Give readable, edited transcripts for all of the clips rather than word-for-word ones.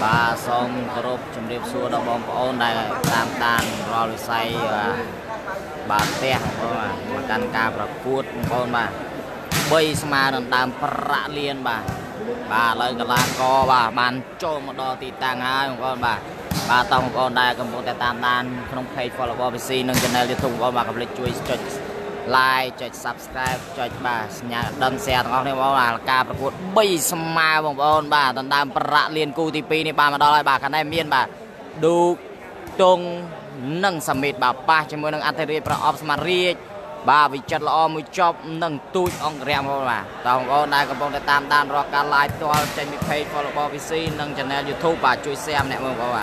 សូមគោរពជំរាបសួរដល់បងប្អូនដែលតាមដានរាល់វិស័យបាទផ្ទះមកកាន់ការប្រកួតបងប្អូនបាទ3ស្មើនឹងដើមប្រាក់លានបាទឥឡូវកីឡាករបាទបានចូលមកដល់ទីតាំងហើយបងប្អូនបាទតោះបងប្អូនដែលកំពុងតែតាមដានក្នុង page Volleyball PC និង channel YouTube បងប្អូនបាទកុំភ្លេចជួយចុច like ចុច subscribe ចុចបាទសញ្ញាដឹង share ទាំងអស់គ្នាបងប្អូនបាទការប្រកួត3ស្មើបងប្អូនបាទដណ្ដើមប្រាក់លានគូទី2នេះបានមកដល់ហើយបាទខាងនេះមានបាទឌូតុងនិងសមិទ្ធបាទប៉ះជាមួយនឹងអធិរាជប្រអប់ស្មាររាជបាទវិចិត្រល្អមួយចប់និងទូចអង្គរៈបងប្អូនបាទតើបងប្អូនដែលកំពុងតែតាមដានរាល់ការ live ផ្ទាល់ចេញពី page Volleyball PC និង channel YouTube បាទជួយ share ម្នាក់មើលបងប្អូន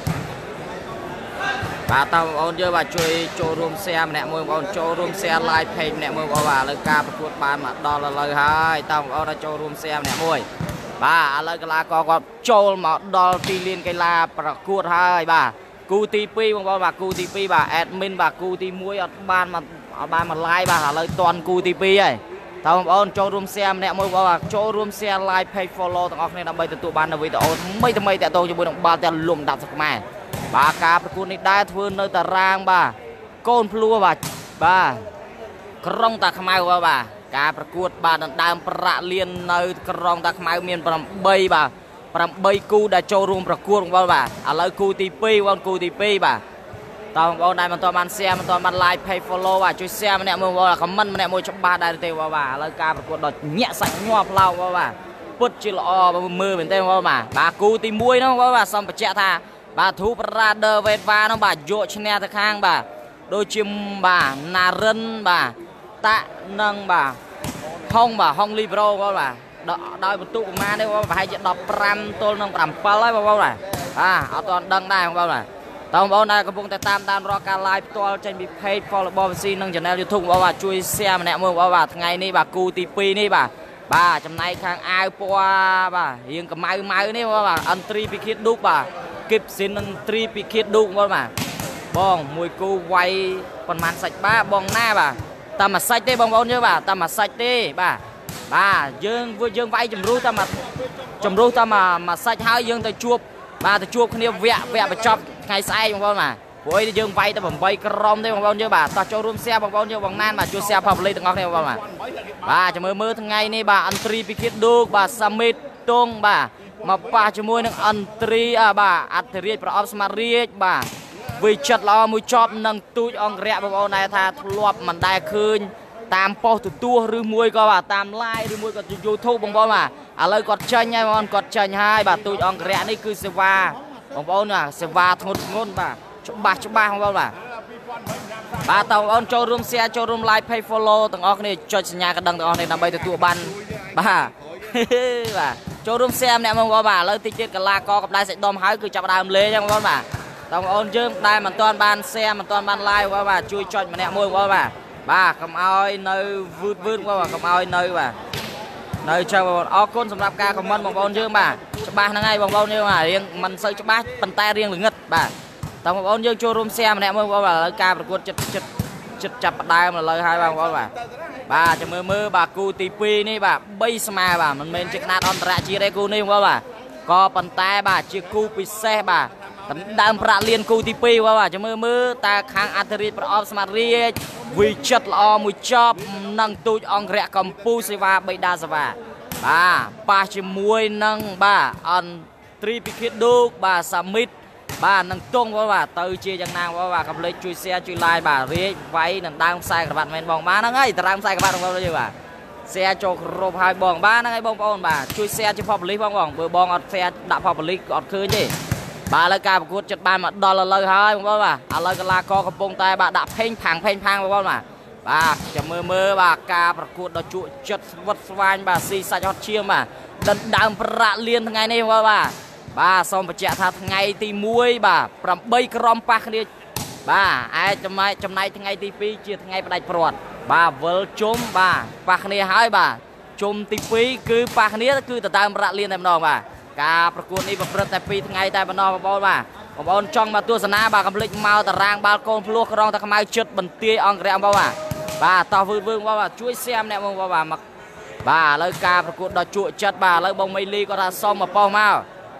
បាទតើបងប្អូនយើងបាទជួយចូលរួម share ម្នាក់មួយបងប្អូនចូលរួម share live page ម្នាក់មួយបងប្អូនបាទឥឡូវការប្រកួតបានមកដល់ឥឡូវហើយតើបងប្អូនដល់ចូលរួម share ម្នាក់មួយបាទឥឡូវកីឡាករគាត់ចូលមកដល់ទីលានកីឡាប្រកួតហើយបាទគូទី2បងប្អូនបាទគូទី2បាទ admin បាទគូទី1អត់បានមក live បាទឥឡូវតន់គូទី2ហើយតើបងប្អូនចូលរួម share ម្នាក់មួយបងប្អូនបាទចូលរួម share live page follow ទាំងអស់គ្នាដើម្បីទទួលបាននូវវីដេអូថ្មីៗតាក់ទងជាមួយនឹងបាល់ទះលំដាប់សកខ្មែរបាទការប្រកួតនេះដែរធ្វើនៅតារាងបាទកូនភ្លួបាទក្រុងតាខ្មៅបាទការប្រកួតបាទដណ្ដើមប្រាក់លាននៅក្រុងតាខ្មៅមាន8គូដែលចូលរួមប្រកួតបងប្អូនបាទឥឡូវគូទី2បងគូទី2បាទតើបងប្អូនដែលមិនទាន់បាន share មិនទាន់បាន like page follow បាទជួយ share ម្នាក់មួយបងប្អូន comment ម្នាក់មួយច្បាស់ដែរទេបងប្អូនបាទឥឡូវការប្រកួតដល់ញាក់សាច់ញាប់ឡោបងប្អូនបាទពិតជាល្អមើលមែនទេបងប្អូនបាទគូទី1ហ្នឹងបងប្អូនបាទសូមបញ្ជាក់ថាបាទធូបរ៉ាដឺវេតវ៉ាហ្នឹងបាទយកឈ្នះទៅខាងបាទដូចជាបាទណារិនបាទតាក់និងបាទហុងលីប្រូបងប្អូនបាទដោយបន្ទុកប្រមាណនេះបងប្រហែលជា15ទល់នឹង7ហើយបងប្អូនបាទអត់ទាន់ដឹងដែរបងប្អូនបាទតើបងប្អូនដែលកំពុងតែតាមដានរាល់ការ live ផ្ទាល់ចេញពី page Volleyball PC និង channel YouTube បងប្អូនបាទជួយ share ម្នាក់មួយបងប្អូនបាទថ្ងៃនេះបាទគូទី2នេះបាទចំណែកខាងអាវពណ៌បាទរៀងកម្ៅម៉ៅនេះបងប្អូនបាទអន្ត្រីពីខៀតឌូកបាទគីបស៊ីននឹងត្រីពីខៀតឌូកបងប្អូនបាទបងមួយគូវាយប៉ុន្មានសាច់បាទបងណាបាទតាមមួយសាច់ទេបងប្អូនយើងបាទតាមមួយសាច់ទេបាទយើងវាយជំរុះតាមមួយសាច់ហើយយើងទៅជួបគ្នាវគ្គបញ្ចប់ថ្ងៃស្អែកបងប្អូនបាទព្រោះយើងវាយតែ8ក្រុមទេបងប្អូនយើងបាទតោះចូលរួម share បងប្អូនយើងបងណានបាទជួយ share public ទាំងអស់គ្នាបងប្អូនបាទចាំមើលថ្ងៃនេះបាទអន្ត្រីពីខៀតឌូកបាទសាមីតទងបាទមកប៉ះជាមួយនឹងអន្ត្រីបាទអធិរាជប្រអប់ស្មាររាជបាទវិចិត្រល្អមួយចប់និងទូចអង្គរៈបងប្អូនដែលថាធ្លាប់មិនដែលឃើញតាមប៉ុស្តិ៍ទូរទស្សន៍ឬមួយក៏បាទតាម live ឬមួយក៏ YouTube បងប្អូនបាទឥឡូវគាត់ចេញហើយបងប្អូនគាត់ចេញហើយបាទទូចអង្គរៈនេះគឺសេវាបងប្អូនសេវាធ្ងន់បាទច្បាស់បងប្អូនបាទតើបងប្អូនចូលរួម share ចូលរួម like page follow ទាំងអស់គ្នាចុចសញ្ញាកណ្ដឹងទាំងអស់គ្នាដើម្បីទទួលបានបាទចូលរួម share ម្នាក់បងប្អូនបាទឥឡូវតិចទៀតកីឡាករកម្ដៅសាច់ដុំហើយគឺចាប់ដើមលេងបងប្អូនបាទតើបងប្អូនយើងដែលមិនទាន់បាន share មិនទាន់បាន like បងប្អូនបាទជួយចុចម្នាក់មួយបងប្អូនបាទកុំឲ្យនៅវឺតបងប្អូនកុំឲ្យនៅបាទនៅចាំបងប្អូនអរគុណសម្រាប់ការ comment បងប្អូនយើងបាទច្បាស់ហ្នឹងហើយបងប្អូនយើងរៀងមិនសូវច្បាស់ប៉ុន្តែរៀងល្ងឹតបាទតើបងប្អូនយើងចូលរួម share ម្នាក់មួយបងប្អូនបាទឥឡូវការប្រកួតចិត្តចាប់ផ្ដើមឥឡូវហើយបងប្អូនបាទចាំមើលបាទគូទី2នេះបាទ3ស្មើបាទមិនមែនជាຂະຫນាតអន្តរជាតិទេគូនេះបងប្អូនបាទក៏ប៉ុន្តែបាទជាគូពិសេសបាទដណ្ដើមប្រាក់លានគូទី2បងប្អូនបាទចាំមើលតើខាងអធិរាជប្រអប់ស្មាររាជវិចិត្រល្អមួយចប់និងទូចអង្គរៈកម្ពុជាសេវាបៃតាសេវាបាទប៉ះជាមួយនឹងបាទអន្ត្រីពីខៀតឌូកបាទសាមីតបាទនឹងទងបងបាទទៅជាយ៉ាងណាបងបាទកុំភ្លេចជួយ share ជួយ like បាទរាជវាយដណ្ដើមខ្សែក្រវ៉ាត់មែនបងបាទហ្នឹងហើយតារាងខ្សែក្រវ៉ាត់បងប្អូនយើងបាទ share ចូលគ្រប់ហើយបងបាទហ្នឹងហើយបងប្អូនបាទជួយ share ជា public បងបើបងអត់ share ដាក់ public អត់ឃើញទេបាទឥឡូវការប្រកួតចិត្តបានមកដល់ឥឡូវហើយបងប្អូនបាទឥឡូវកីឡាករកំពុងតែបាទដាក់ផេងផាំងបងប្អូនបាទចាំមើលបាទការប្រកួតដ៏ជក់ចិត្តស្វិតស្វាញបាទស៊ីសាច់ហត់ឈាមបាទដណ្ដើមប្រាក់លានថ្ងៃនេះបងប្អូនបាទសូមបញ្ជាក់ថាថ្ងៃទី1បាទ8ក្រុមប៉ះគ្នាបាទចំណែកថ្ងៃទី2ជាថ្ងៃផ្ដាច់ព្រាត់បាទវិលជុំបាទប៉ះគ្នាហើយបាទជុំទី2គឺប៉ះគ្នាគឺដណ្ដើមប្រាក់លានតែម្ដងបាទការប្រកួតនេះប្រព្រឹត្តតែ2ថ្ងៃតែម្ដងបងប្អូនបាទបងប្អូនចង់មកទស្សនាបាទកុំភ្លេចមកតារាងបាល់កូនភ្លោះក្រុងតាខ្មៅចិត្តបន្ទាយអង្គរៈបងប្អូនបាទតោះវឺបងប្អូនបាទជួយ share ម្នាក់បងប្អូនបាទឥឡូវការប្រកួតដ៏ជក់ចិត្តបាទឥឡូវបងមីលីគាត់ថាសុំមកប៉ោះមក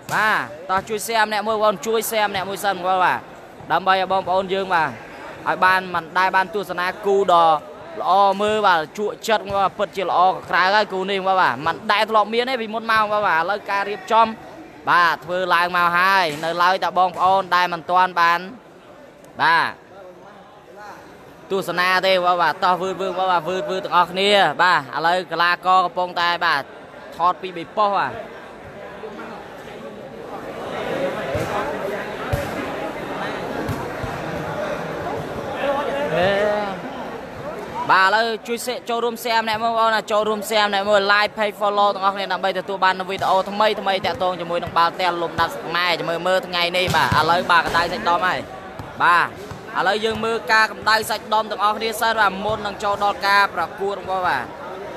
bà ta chui xem nè môi con chui xem nè môi sân qua bà đâm bay bom ôn dương bà ai ban mình đai ban tu sana cu đò lo mưa bà chuột chất qua bật chỉ lo khai cái cu niêm qua bà mình đai lọp miếng ấy vì muốn mau qua bà lấy cà riệp chom bà vừa lại màu hai nơi lấy ta bom ôn đai mình toàn bàn bà tu sana thế qua bà to vươn qua bà vươn từng ọt nia bà lấy la co pong tay bà thọt bị po à bà ơi chui xe showroom xem này mua là showroom xem này mua like pay follow tụi ông này làm bây giờ tụi ban video thay mây tẹt tôn cho môi đồng bào tẹt lùm đặt mai cho mơ ngày nay bà ơi bà cái tay sạch đom này bà ơi dương mưa ca cầm tay sạch đom tụi ông đi sơn và môn đằng châu đo ca và cua đúng không bà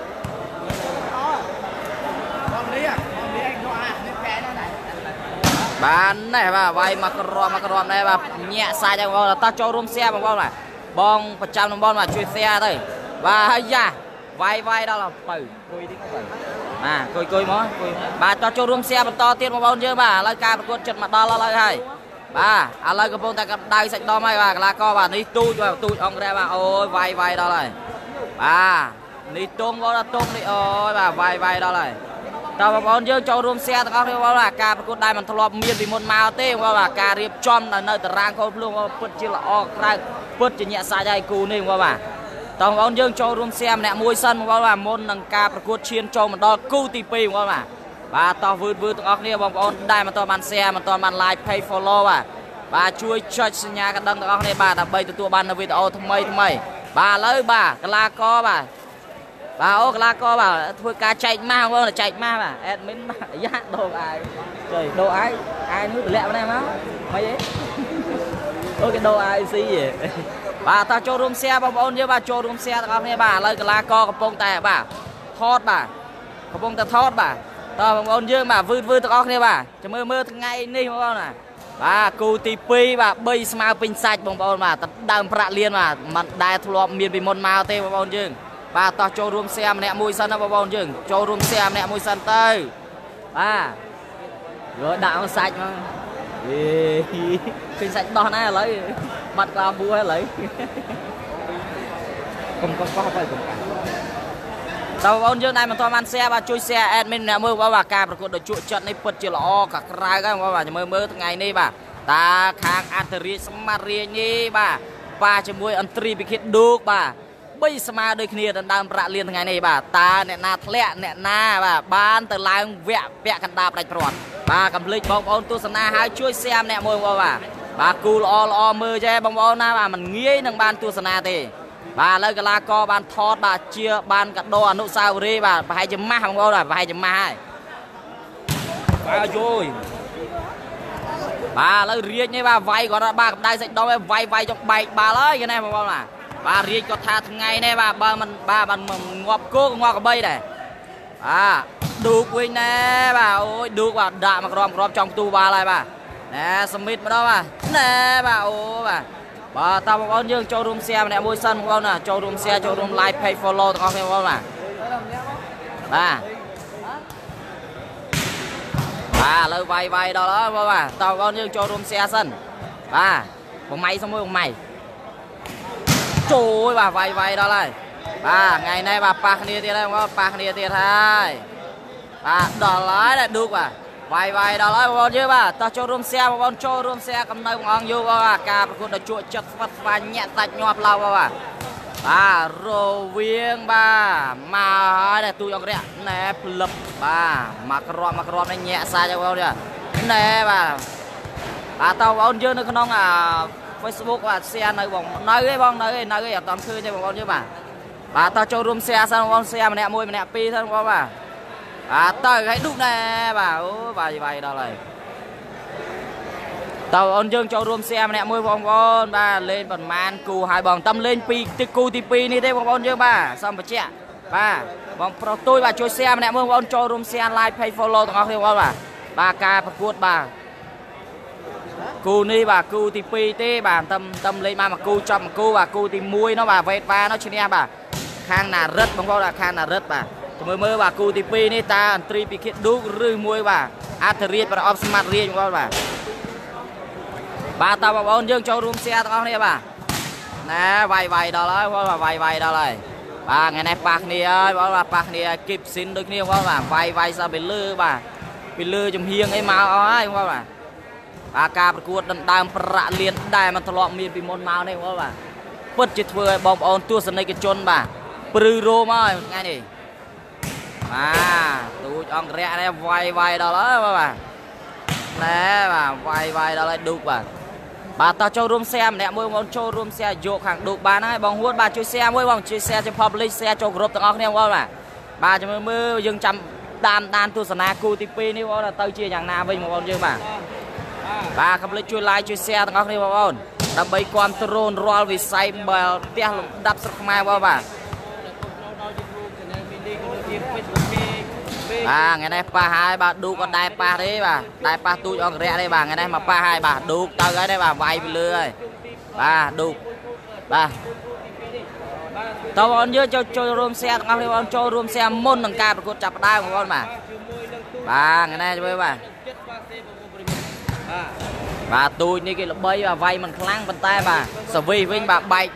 bán này bà vay macaron này bà nhẹ sai cho bà là ta showroom xe bằng này bong 100 bong mà chui xe thôi và hay da vay đó là bự cùi đi không à cùi mó bà cho showroom xe mà to tiền một bong chưa bà lấy ca một chật mặt đo lấy hay bà lấy cái bông ta cầm đai sạch đo mai bà là co bà đi tu ông ra bà ôi vay đó này bà đi tung đó là tung đi ôi bà vay đó này tao bong chưa showroom xe tao có bao là ca một đai mình thọp miên vì một màu tê bao là ca riệp chom là nơi tờ rang khô luôn bứt chỉ là o ra bứt chỉ nhẹ xa dây cù nên bà tao bong chưa showroom xe nè môi sân bao là môn nâng ca một cuốn chiên cho mình đo cu tivi bà tao vươn tao có bong bong đai mà tao bàn xe mà tao bàn like pay follow bà chui cho nhà cái đăng tao có bà đã bay tụi ban video thay mày bà lấy bà cái la co bà ô la co bà thôi ca chạy ma không là chạy ma bà admin giá đồ ai trời đồ ai nước lẹ bên em á mấy đấy ôi cái đồ ai xí gì bà tao cho room xe bong ôn với bà cho room xe tao nghe bà lấy cái la co cái bông tè bà thót bà cái bông tè thót bà tao bong ôn với bà vươn tao nghe bà cho mưa ngày đi không con nè bà cu tivi bà bay smart pin sạch bong ôn mà đam prạ liên mà mặt đai thua miền bị môn màu tê bong ôn dương bà tao cho room xe nè môi sân nó bao dương cho room xe nè môi sân tơi bà rồi đạo sạch mà pin sạch đo này lấy mặt vào bua hay lấy không có phải không cả tao bao dương này mà tôi mang xe bà chui xe admin nè mưa bà ca bà được chuột trận này bật chỉ lo cả rai cái bà mơ ngày nay bà ta khang atri smari nhi bà cho môi antri bị khít đục bà bây mà đôi khi đang đam rạ liên ngày này bà ta nè na lẹ nè na bà ban từ làng vẹ căn đạp đại tròn bà cầm lịch bong ôn tu sana hai chuối xem nè môi bà cù lo mưa che bong ôn na bà mình nghĩ nâng ban tu sana thì bà lấy cái la co ban thọt bà chia ban cả đồ nụ sao đi bà hay chấm ma bong ôn là bà hay chấm ma bà rồi bà lấy riêng như bà vay còn bà cầm đai sạch đó vay trong bạch bà lấy cái này bong ôn là bà riêng có tha ngày này bà mình ngọp cô ngọp cái bay này đục quỳnh nè bà ôi đục bà đạ mà gom trong tu bà lại bà nè Smith mà đâu bà nè bà ô bà tao có dương cho room xe nè môi sân không nè cho room xe cho room like pay follow tao không không nè bà lời vay đó bà tao có dương cho room xe sân bà một mày xong rồi một mày trời bà vay đó này bà ngày nay bà bạc nia tiền đây không có bạc nia tiền hai bà đỏ lái là được bà vay đó lái bọn chứ bà tao cho room xe bọn cho room xe cầm nơi bọn vô bà cả một đợt chuột chất vật và nhẹ tạch nhọp lâu bà rô viên bà mà này tụi ông rẻ nè lập bà macron này nhẹ xa cho bọn chưa nè bà tao bọn chứ nó không à Facebook và xe nơi bọn nơi ở toàn khơi cho bọn chứ bà tao cho room xe sao con xe mà nè môi mà nè pi thôi không bà tao hãy đúc nè bà ố bà gì vậy đó này tao ôn dương cho room xe mà nè môi bọn con bà lên phần man cù hai bọn tâm lên pi cu tivi đi đây bọn con chứ bà xong bà trẻ bà bọn pro tôi bà chui xe mà nè môi bọn cho room xe like pay follow tao không không bà ca bật cuột bà cu ni bà cu tivi tê bà tâm lên mà cu chậm cu bà cu thì muôi nó bà vẹt va nó trên em bà khang là rất bóng bóng là khang là rất bà mơ bà cu tivi ni ta tri bị kiện đúc rư muôi bà อัธรีประอบสมัติเรียนว่าbà tao bảo ôn dương cho room xe tao này bà nè vay đó lấy bảo là vay đó lấy bà ngày nay bạc này ơi bảo là bạc này kịp xin được nhiều bảo là vay sao bị lư chùm hiên ấy mau ấy bảo là bà caประกวดดังประเลียนได้มันทะเลาะมีปีมนเมาเนี่ยbảo là bớtจิตเฟื่อยบอมเอนตัวสนิทกันจนบ่าปรือโรมาไงนี่มาตูองแร่เนี่ยvay đó lấy bà nè bà vay đó lấy đục bà tao cho room xe nè môi bọn cho room xe dọc hàng đục bà này bong hút bà chui xe môi bong chui xe cho public xe cho group tầng óc nè bà cho mưa dừng chăm đan tu sana cu tivi ní là tao chiaอย่างnào với một bọn dương bà không lấy chui like chui xe tầng óc nè bọn đâm bay control roll vì say bờ tia đập sập mai bà ngày nay pa hai bà đu con đai pa đấy bà đai pa tôi on rẻ đây bà ngày nay mà pa hai bà đu tao cái đây bà vay lừa bà đu bà tao on dưới cho room xe tao on cho room xe môn đằng ca của chập đai của con mà bà ngày nay với bà tôi như cái lục bay bà vay mình khăng bàn tay bà sờ vi với bà bay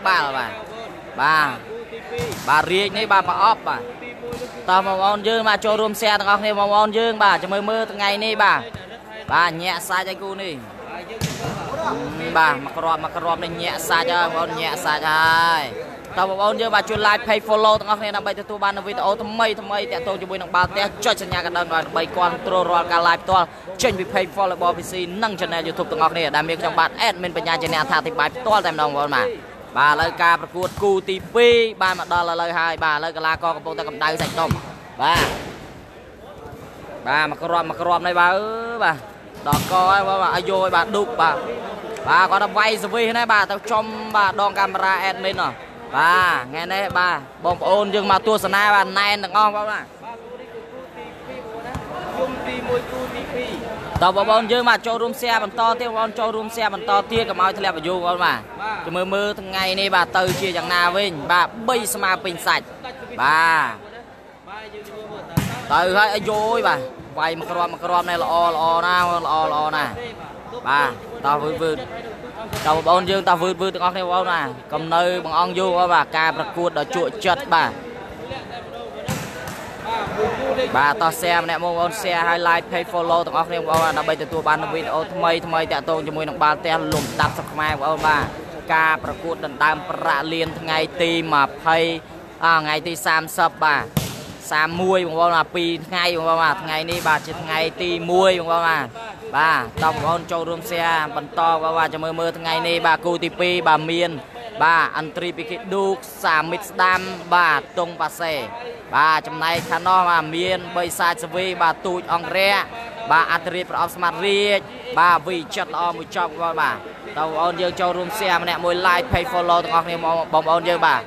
bà riêng này bà off bà tao mong on dương mà cho room xe tao này mong on dương bà cho mưa ngày này bà nhẹ sai cho cô đi bà mặc ròm này nhẹ sai cho on nhẹ sai cho tao mong on dương bà cho like pay follow tao này nằm bay từ ban video thầm mây tẹt tôi cho bôi nằm bao té cho chân nhà cái đơn rồi bay control roll cả live to trên bị pay follow bò pc nâng channel youtube tao này đam mê trong bạn adminปัญญา channel ท่าที่bài to tại đồng bọn mà bà lời caประกวดกูตีปีbà mà đó là lời hai bà lời la co cầm ta cầm đai sạch tôm bà mà crom này bà bà đỏ co bà ayo bà đục bà có đâm vay rồi này bà tao trong bà đòn camera admin rồi bà nghe này bà bom ôn nhưng mà tua sana bà này được ngon không ạ tao bảo bọn dương mà cho room xe bằng to tiêu con cho room xe bằng to tia cầm ao theo vô con mà cho mưa ngày này bà từ chia chẳng nào với bà bay sama pin sạch bà từ hơi vô bà vay mà crom này là o nè bà tao vượt tao bọn dương tao vượt từ con theo con nè cầm nơi bằng on vô bà caประกวดđòi chuột chật bà to xem nè mong on xe highlight pay follow tụi ông em ông là bây giờ tôi ban video thay tẹt tôi cho môi nòng ba te lùm đạp sập mai của ông bà caประกวดดันตามประเลียนថ្ងៃទី20ថ្ងៃទី30bà 31បងប្អូនណា2ថ្ងៃបងប្អូនណាថ្ងៃនេះបាទជាថ្ងៃទី1បងប្អូនណាបាទតោះបងប្អូនចូលរួម share បន្តបាទចាំមើលថ្ងៃនេះបាទគូទី2បាទមានបាទអន្តរីពីគីឌូកសាមិតស្ដាំបាទតុងប៉ាសេបាទចំណែកខាងនោះបាទមានបីសាច់សវីបាទទូចអង្គរៈបាទអន្តរីប្រអប់ស្មាត់រាជបាទវីចិត្តល្អមួយចប់បងបាទតោះបងប្អូនយើងចូលរួម share ម្នាក់មួយ like page follow ទាំងអស់គ្នាបងប្អូនយើងបាទ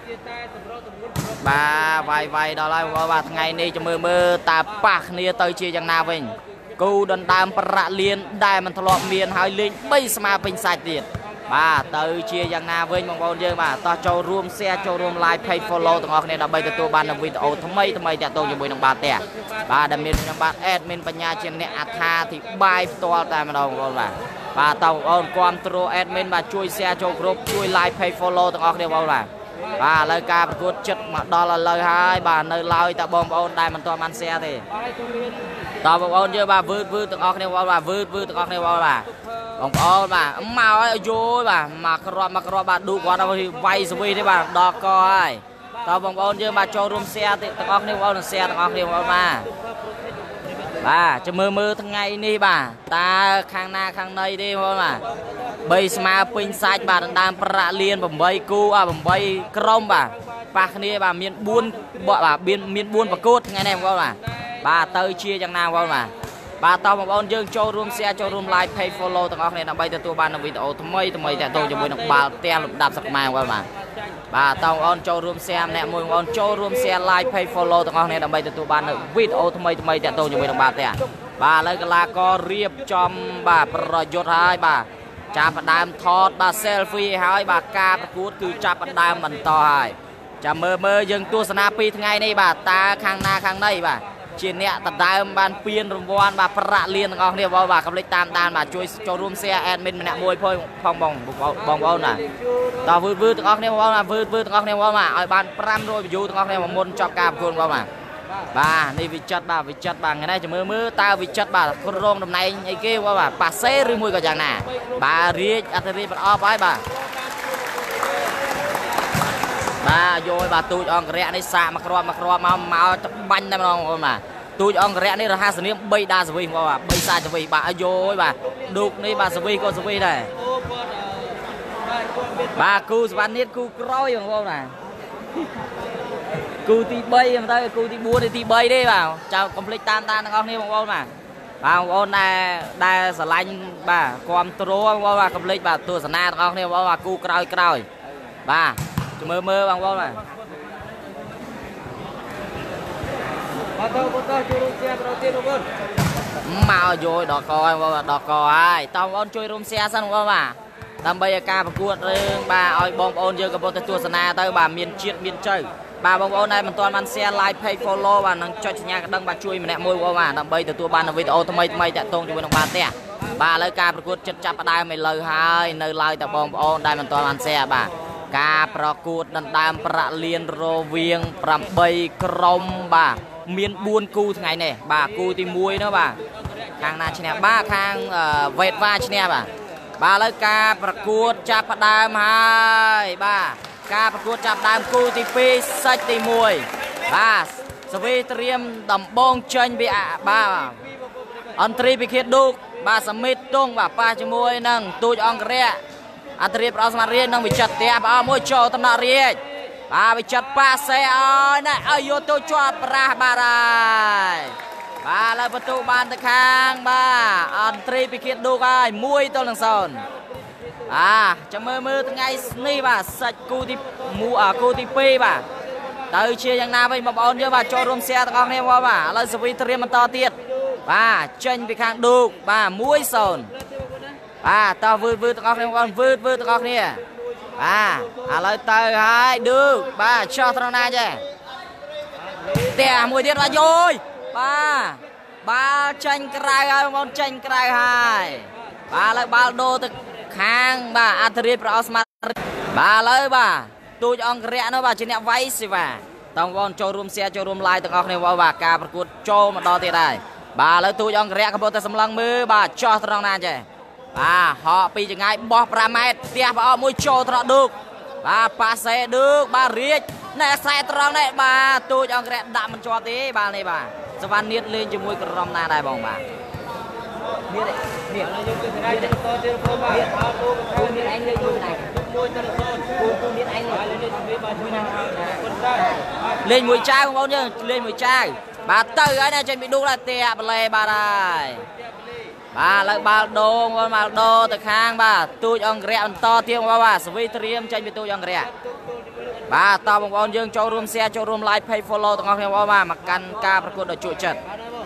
បាទវាយដល់ហើយបាទថ្ងៃនេះចាំមើលតើប៉ះគ្នាទៅជាយ៉ាងណាវិញគូដណ្ដើមប្រាក់លានដែលមិនធ្លាប់មានហើយលេង3ស្មើពេញសាច់ទៀតបាទទៅជាយ៉ាងណាវិញបងប្អូនយើងបាទតោះចូលរួម share ចូលរួម like page follow ទាំងអស់គ្នាដើម្បីទទួលបានវីដេអូថ្មីតាក់ទងជាមួយនឹងបាទផ្ទះបាទដែលមានខ្ញុំបាទ admin បញ្ញាជាអ្នកអត្ថាធិប្បាយផ្ទាល់តែម្ដងបងប្អូនបាទតើបងប្អូនគាំទ្រ admin បាទជួយ share ចូលគ្រប់ជួយ like page follow ទាំងអស់គ្នាបងប្អូនបាទឥឡូវការប្រកួតចិត្តមកដល់ឥឡូវហើយបាទនៅឡើយតែបងប្អូនដែលមិនទាន់បាន share ទេតើបងប្អូនយើងបាទវឺតទាំងអស់គ្នាបងបាទវឺតទាំងអស់គ្នាបងបាទបងប្អូនបាទមកឲ្យយោបាទមកគ្រាប់បាទឌូគាត់ឲ្យវាយស្វីទេបាទដល់កហើយតើបងប្អូនយើងបាទចូលរួម share ទាំងអស់គ្នាបងប្អូន share ទាំងអស់គ្នាបងប្អូនបាទចាំមើលថ្ងៃនេះបាទតើខាងណាខាងណីទេបងប្អូនបាទ3ស្មើពេញសាច់បាទដណ្ដើមប្រាក់លាន8គូ8ក្រុមបាទប៉ះគ្នាបាទមាន4បាទមាន4ប្រកួតថ្ងៃនេះបងប្អូនបាទទៅជាយ៉ាងណាបងប្អូនបាទតោះបងប្អូនយើងចូលរួម share ចូលរួម like page follow ទាំងអស់គ្នាដើម្បីទទួលបានវីដេអូថ្មីតាក់ទងជាមួយនឹងបាល់ផ្ទះលំដាប់សកម៉ែបងប្អូនបាទតោះបងប្អូនចូលរួម share ម្នាក់មួយបងប្អូនចូលរួម share like page follow ទាំងអស់គ្នាដើម្បីទទួលបានវីដេអូថ្មីតាក់ទងជាមួយនឹងបាល់ផ្ទះបាទឥឡូវកីឡាកររៀបចំបាទប្រយុទ្ធហើយបាទចាប់ផ្ដើមថតបាទ selfie ហើយបាទការប្រកួតគឺចាប់ផ្ដើមបន្តហើយចាំមើលយើងទស្សនា2ថ្ងៃនេះបាទតើខាងណាខាងណីបាទជាអ្នកដណ្ដើមបានពៀនរង្វាន់បាទប្រាក់លានទាំងអស់គ្នាបងបាទកុំភ្លេចតាមដានបាទជួយចូលរួម share admin ម្នាក់មួយផងបងប្អូនណាតើវឺទាំងអស់គ្នាបងណាវឺទាំងអស់គ្នាបងណាឲ្យបាន500 view ទាំងអស់គ្នាមុនចប់ការប្រកួតបងណាបាទនេះវិចិត្របាទថ្ងៃនេះចាំមើលតើវិចិត្របាទគ្រប់រងតំណែងអីគេបងបាទប៉ាសេឬមួយក៏យ៉ាងណាបាទរាជអធិរាជប្រអប់ហើយបាទយកឲ្យបាទទូចអង្គរៈនេះសាកមកគ្រាប់មកបាញ់តែម្ដងបងណាទូចអង្គរៈនេះរហ័សនាម3ដាសវីបងបាទ3សាសវីបាទយកឲ្យបាទឌូកនេះបាទសវីក៏សវីដែរបាទគូសវណ្ណនាតគូក្រោយបងណាគូទី3ទៅគូទី4ទី3ទេបាទចៅកុំភ្លេចតាមដានទាំងអស់គ្នាបងប្អូនបាទបងប្អូនដែលស្រឡាញ់បាទគ្រប់ទ្របងប្អូនបាទកុំភ្លេចបាទទស្សនាទាំងអស់គ្នាបងប្អូនបាទគូក្រោយបាទមើលបងប្អូនបាទជួយរួម share ប្រទៀតបងប្អូនមកយកដល់កហើយបងប្អូនដល់កហើយតើបងប្អូនជួយរួម share សិនបងប្អូនបាទដើម្បីឲ្យការប្រកួតរឿងបាទឲ្យបងប្អូនយើងកំពុងតែទស្សនាទៅបាទមានជាតិមានជ័យបាទបងប្អូនដែលមិនទាន់បាន share like page follow បាទនឹងចុចសញ្ញាកណ្ដឹងបាទជួយម្នាក់មួយបងប្អូនបាទដើម្បីទទួលបានវីដេអូថ្មីតាក់ទងជាមួយនឹងបានផ្ទះបាទឥឡូវការប្រកួតចិត្តចាប់ផ្ដើមឥឡូវហើយនៅឡើយតែបងប្អូនដែលមិនទាន់បាន share បាទការប្រកួតដណ្ដើមប្រាក់លានរវាង8ក្រុមបាទមាន4គូថ្ងៃនេះបាទគូទី1នោះបាទខាងណាឈ្នះបាទខាងវេតវ៉ាឈ្នះបាទឥឡូវការប្រកួតចាប់ផ្ដើមហើយបាទការប្រកួតចាប់ដើមគូទី2សាច់ទី1បាទសវីត្រៀមដំបងចេញពីបាទអន្តរីពិឃាតឌូកបាទសមិតទងបាទប៉ះជាមួយនឹងទូចអង្គរៈអន្តរីប្រអស្មាតរាជនឹងវិចិត្រផ្ទះបាទមួយចូលតំណរាជបាទវិចិត្រប៉ាសេឲ្យណែឲ្យយកទៅជាប់ប្រាស់បាទហើយបាទលើបន្ទុកបានទៅខាងបាទអន្តរីពិឃាតឌូកហើយ1-0ចាំមើលថ្ងៃនេះបាទសាច់គូទី2បាទទៅជាយ៉ាងណាវិញបងប្អូនយើងបាទចូលរួម share ទាំងអស់គ្នាបងបាទឥឡូវសវីត្រៀមបន្តទៀតបាទចេញពីខាងឌូកបាទ1-0បាទតោះវឺទាំងអស់គ្នាបងប្អូនវឺទាំងអស់គ្នាបាទឥឡូវទៅហើយឌូកបាទចោះត្រង់ណាចេះផ្ទះមួយទៀតបាទយោយបាទបាល់ចាញ់ក្រៅហើយបងប្អូនចាញ់ក្រៅហើយបាទឥឡូវបាល់ដូរទៅខាងបាទអធិរាជប្រអស្មាតបាទឥឡូវបាទទូចអង្គរៈនោះបាទជាអ្នកវាយសេវាតបងប្អូនចូលរួម share ចូលរួម like ទាំងអស់គ្នាបាទការប្រកួតចូលមកដល់ទៀតហើយបាទឥឡូវទូចអង្គរៈកំពុងតែសម្លឹងមើលបាទចោះត្រង់ណាចេះបាទហកពីចង្ងាយបោះ5ម៉ែត្រផ្ទះប្រអប់មួយចូលត្រង់ឌូកបាទប៉ាសេឌូកបាទរាជណែខ្សែត្រង់នេះបាទទូចអង្គរៈដាក់មិនជាប់ទេបាទនេះបាទសវណ្ណនាតលេងជាមួយក្រុមណាដែរបងបាទនេះយើងទៅថ្ងៃទៅតទៀតបងបាទគូនេះឯងលេងមួយណាមួយទៅគូនេះឯងលេងមួយចៅបងប្អូនយើងលេងមួយចៅបាទទៅហើយណាចេញពីឌូកដែរទេបលេបាទហើយបាទលើបាល់ដូងបាល់ដូទៅខាងបាទទូចអង្គរៈបន្តទៀតបងបាទសវីត្រៀមចេញពីទូចអង្គរៈបាទតបងប្អូនយើងចូលរួម share ចូលរួម like page follow ទាំងអស់គ្នាបងបាទមកកាន់ការប្រកួតដ៏ជក់ចិត្ត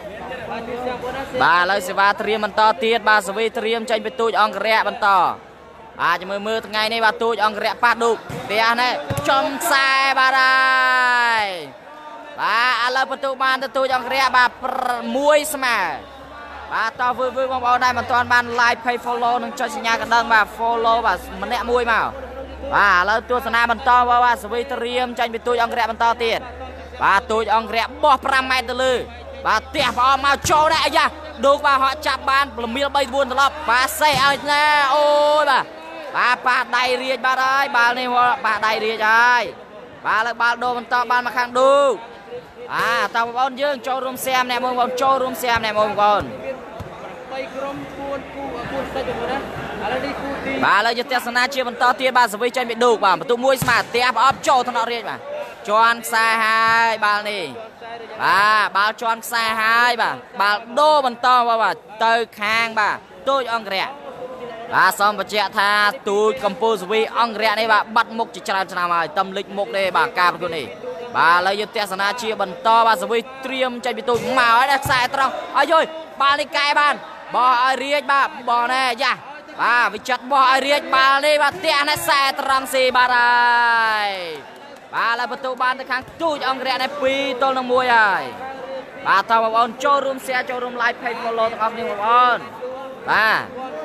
បាទឥឡូវសេវាត្រៀមបន្តទៀតបាទសវីត្រៀមចេញពីទូចអង្គរៈបន្តបាទចាំមើលថ្ងៃនេះបាទទូចអង្គរៈប៉ះឌូកផ្ទះនេះចំខ្សែបាទហើយបាទឥឡូវបន្ទុកបានទៅទូចអង្គរៈបាទ1 ស្មើបាទតវឺបងប្អូនដែលមិនទាន់បាន like page follow និងចុចសញ្ញាកណ្ដឹងបាទ follow បាទម្នាក់មួយមកបាទឥឡូវទស្សនាបន្តបាទសវីត្រៀមចាញ់ពីទូចអង្គរៈបន្តទៀតបាទទូចអង្គរៈបោះ5ម៉ែត្រទៅលើបាទផ្ទះប្រអប់មកចូលដែរអាយ៉ាឌូកបាទហក់ចាប់បានប្រមៀល3 4ត្រឡប់បាទសេឲ្យណាអូយបាទប៉ះដៃរាជបាទហើយបាល់នេះប៉ះដៃរាជហើយបាទលើបាល់ដូរបន្តបានមកខាងឌូកតើបងប្អូនយើងចូលរួម share ម្នាក់មួយបងប្អូនចូលរួម share ម្នាក់មួយបងប្អូន3ក្រុម4សាច់ជាមួយណាឥឡូវនេះគូទីបាទឥឡូវយើងទស្សនាជាបន្តទៀតបាទសវីចេញពីឌូកបាទបន្ទុក1 ស្មើផ្ទះប្រអប់ចូលថ្នាក់រាជបាទជន់ខ្សែហើយបាល់នេះបាទបាល់ជន់ខ្សែហើយបាទបាល់ដូរបន្តបាទទៅខាងបាទទូចអង្គរៈបាទសូមបញ្ជាក់ថាទូចកម្ពុជាសវីអង្គរៈនេះបាទបាត់មុខជាច្រើនឆ្នាំហើយតំលិចមុខទេបាទការប្រកួតនេះបាទឥឡូវយើងទស្សនាជាបន្តបាទសវីត្រៀមចេញពីទូចមកហើយខ្សែត្រង់អើយបាល់នេះកែបានបោះឲ្យរាជបាទបោះណែយ៉ាបាទវិចិត្របោះឲ្យរាជបាល់នេះបាទផ្ទះណែខ្សែត្រង់ស៊ីបាទហើយបាទឥឡូវបន្ទុកបានទៅខាងទូចអង្គរៈនេះ2-1ហើយបាទតើបងប្អូនចូលរួម share ចូលរួម like page follow ទាំងអស់គ្នាបងប្អូនបាទ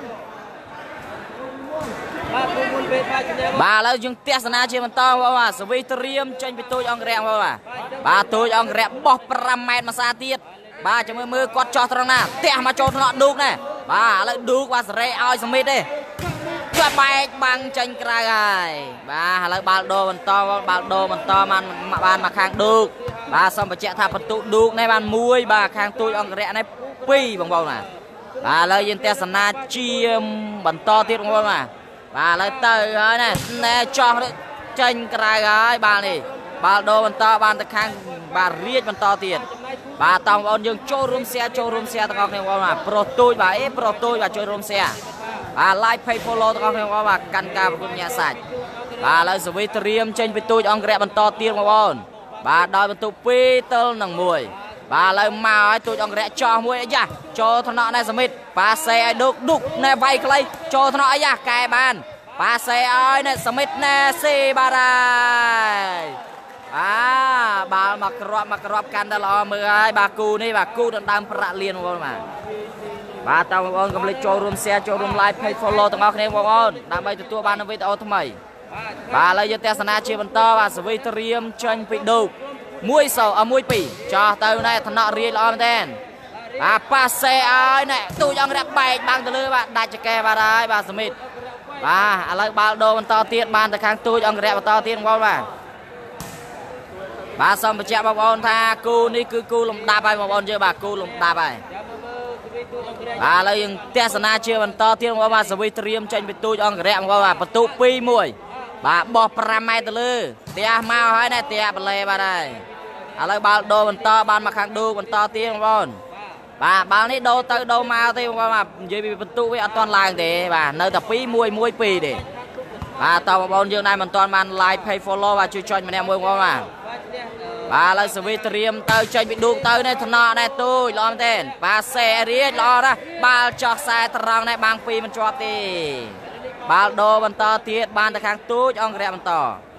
បាទឥឡូវយើងទស្សនាជាបន្តបងប្អូនបាទសវីត្រៀមចេញពីទូចអង្គរៈបងប្អូនបាទទូចអង្គរៈបោះ5 ម៉ែត្រមួយសាទៀតបាទចាំមើលគាត់ចោះត្រង់ណាទះមកចូលថ្នាក់ឌូកណែបាទឥឡូវឌូកបាទសេរីឲ្យសមិទ្ធទេគាត់បែកបាំងចេញក្រៅហើយបាទឥឡូវបាល់ដូបន្តបានមកខាងឌូកបាទសូមបញ្ជាក់ថាបន្ទុកឌូកនេះបាន1បាទខាងទូចអង្គរៈនេះ2បងប្អូនបាទឥឡូវយើងទស្សនាជាបន្តទៀតបងប្អូនបាទបាទឥឡូវទៅហើយណែចោះចេញក្រៅហើយបាល់នេះបាល់ដូបន្តបានទៅខាងបាទរាជបន្តទៀតបាទតោះបងប្អូនយើងចូលរួម share ទាំងអស់គ្នាបងប្អូនបាទប្រុសទូចបាទប្រុសទូចបាទចូលរួម share បាទ like page follow ទាំងអស់គ្នាបងប្អូនបាទកាន់ការប្រកួតញាក់សាច់បាទឥឡូវសវីត្រៀមចេញពីទូចអង្គរៈបន្តទៀតបងប្អូនបាទដោយបន្ទុក2 ទល់នឹង 1បាទឥឡូវមកឲ្យទូចអង្គរៈចោះមួយអាយ៉ាចូលថ្នាក់ណែសមិទ្ធប៉ាសេឲ្យឌុកណែវាយខ្លីចូលថ្នាក់អាយ៉ាកែបានប៉ាសេឲ្យណែសមិទ្ធណែសេបាទហើយបាល់មកគ្រាប់កាន់តែល្អមើលហើយបាទគូនេះបាទគូដណ្ដើមប្រាក់លានបងប្អូនបាទតើបងប្អូនកុំភ្លេចចូលរួម share ចូលរួម like page follow ទាំងអស់គ្នាបងប្អូនដើម្បីទទួលបាននូវវីដេអូថ្មីបាទឥឡូវយើងទស្សនាជាបន្តបាទសវីត្រៀមចេញពីឌូក1-2ចោះទៅណែថ្នាក់រាជល្អមែនទេបាទប៉ាសេឲ្យណែទូចអង្គរៈបែកបាំងទៅលើបាទដាច់ចកេះបាទហើយបាទសមិទ្ធបាទឥឡូវបាល់ដូបន្តទៀតបានទៅខាងទូចអង្គរៈបន្តទៀតបងប្អូនបាទសូមបញ្ជាក់បងប្អូនថាគូនេះគឺគូលំដាប់ហើយបងប្អូនយើងបាទគូលំដាប់ហើយបាទឥឡូវយើងទស្សនាជាបន្តទៀតបងប្អូនបាទសវីត្រៀមចេញពីទូចអង្គរៈបងប្អូនបាទបន្ទុក2-1បាទបោះ5 ម៉ែត្រទៅលើទះមកហើយណែទះបលេបាទហើយឥឡូវបាល់ដូរបន្តបានមកខាងឌូបន្តទៀតបងប្អូនបាទបាល់នេះដូរទៅដូរមកទេបងប្អូនបាទនិយាយពីបន្ទុកវាអត់ទាន់ឡើងទេបាទនៅតែ2-1-1-2ទេបាទតើបងប្អូនយើងដែរមិនទាន់បាន like page follow បាទជួយចុចម្នាក់មួយបងប្អូនបាទបាទឥឡូវសវីត្រៀមទៅចេញពីឌូកទៅនេះថ្នាក់ណែទូចល្អមែនទេបាទសេរីល្អណាស់បាល់ចោះខ្សែត្រង់ណែបាំង2មិនជាប់ទេបាល់ដូរបន្តទៀតបានទៅខាងទូចអង្គរៈបន្ត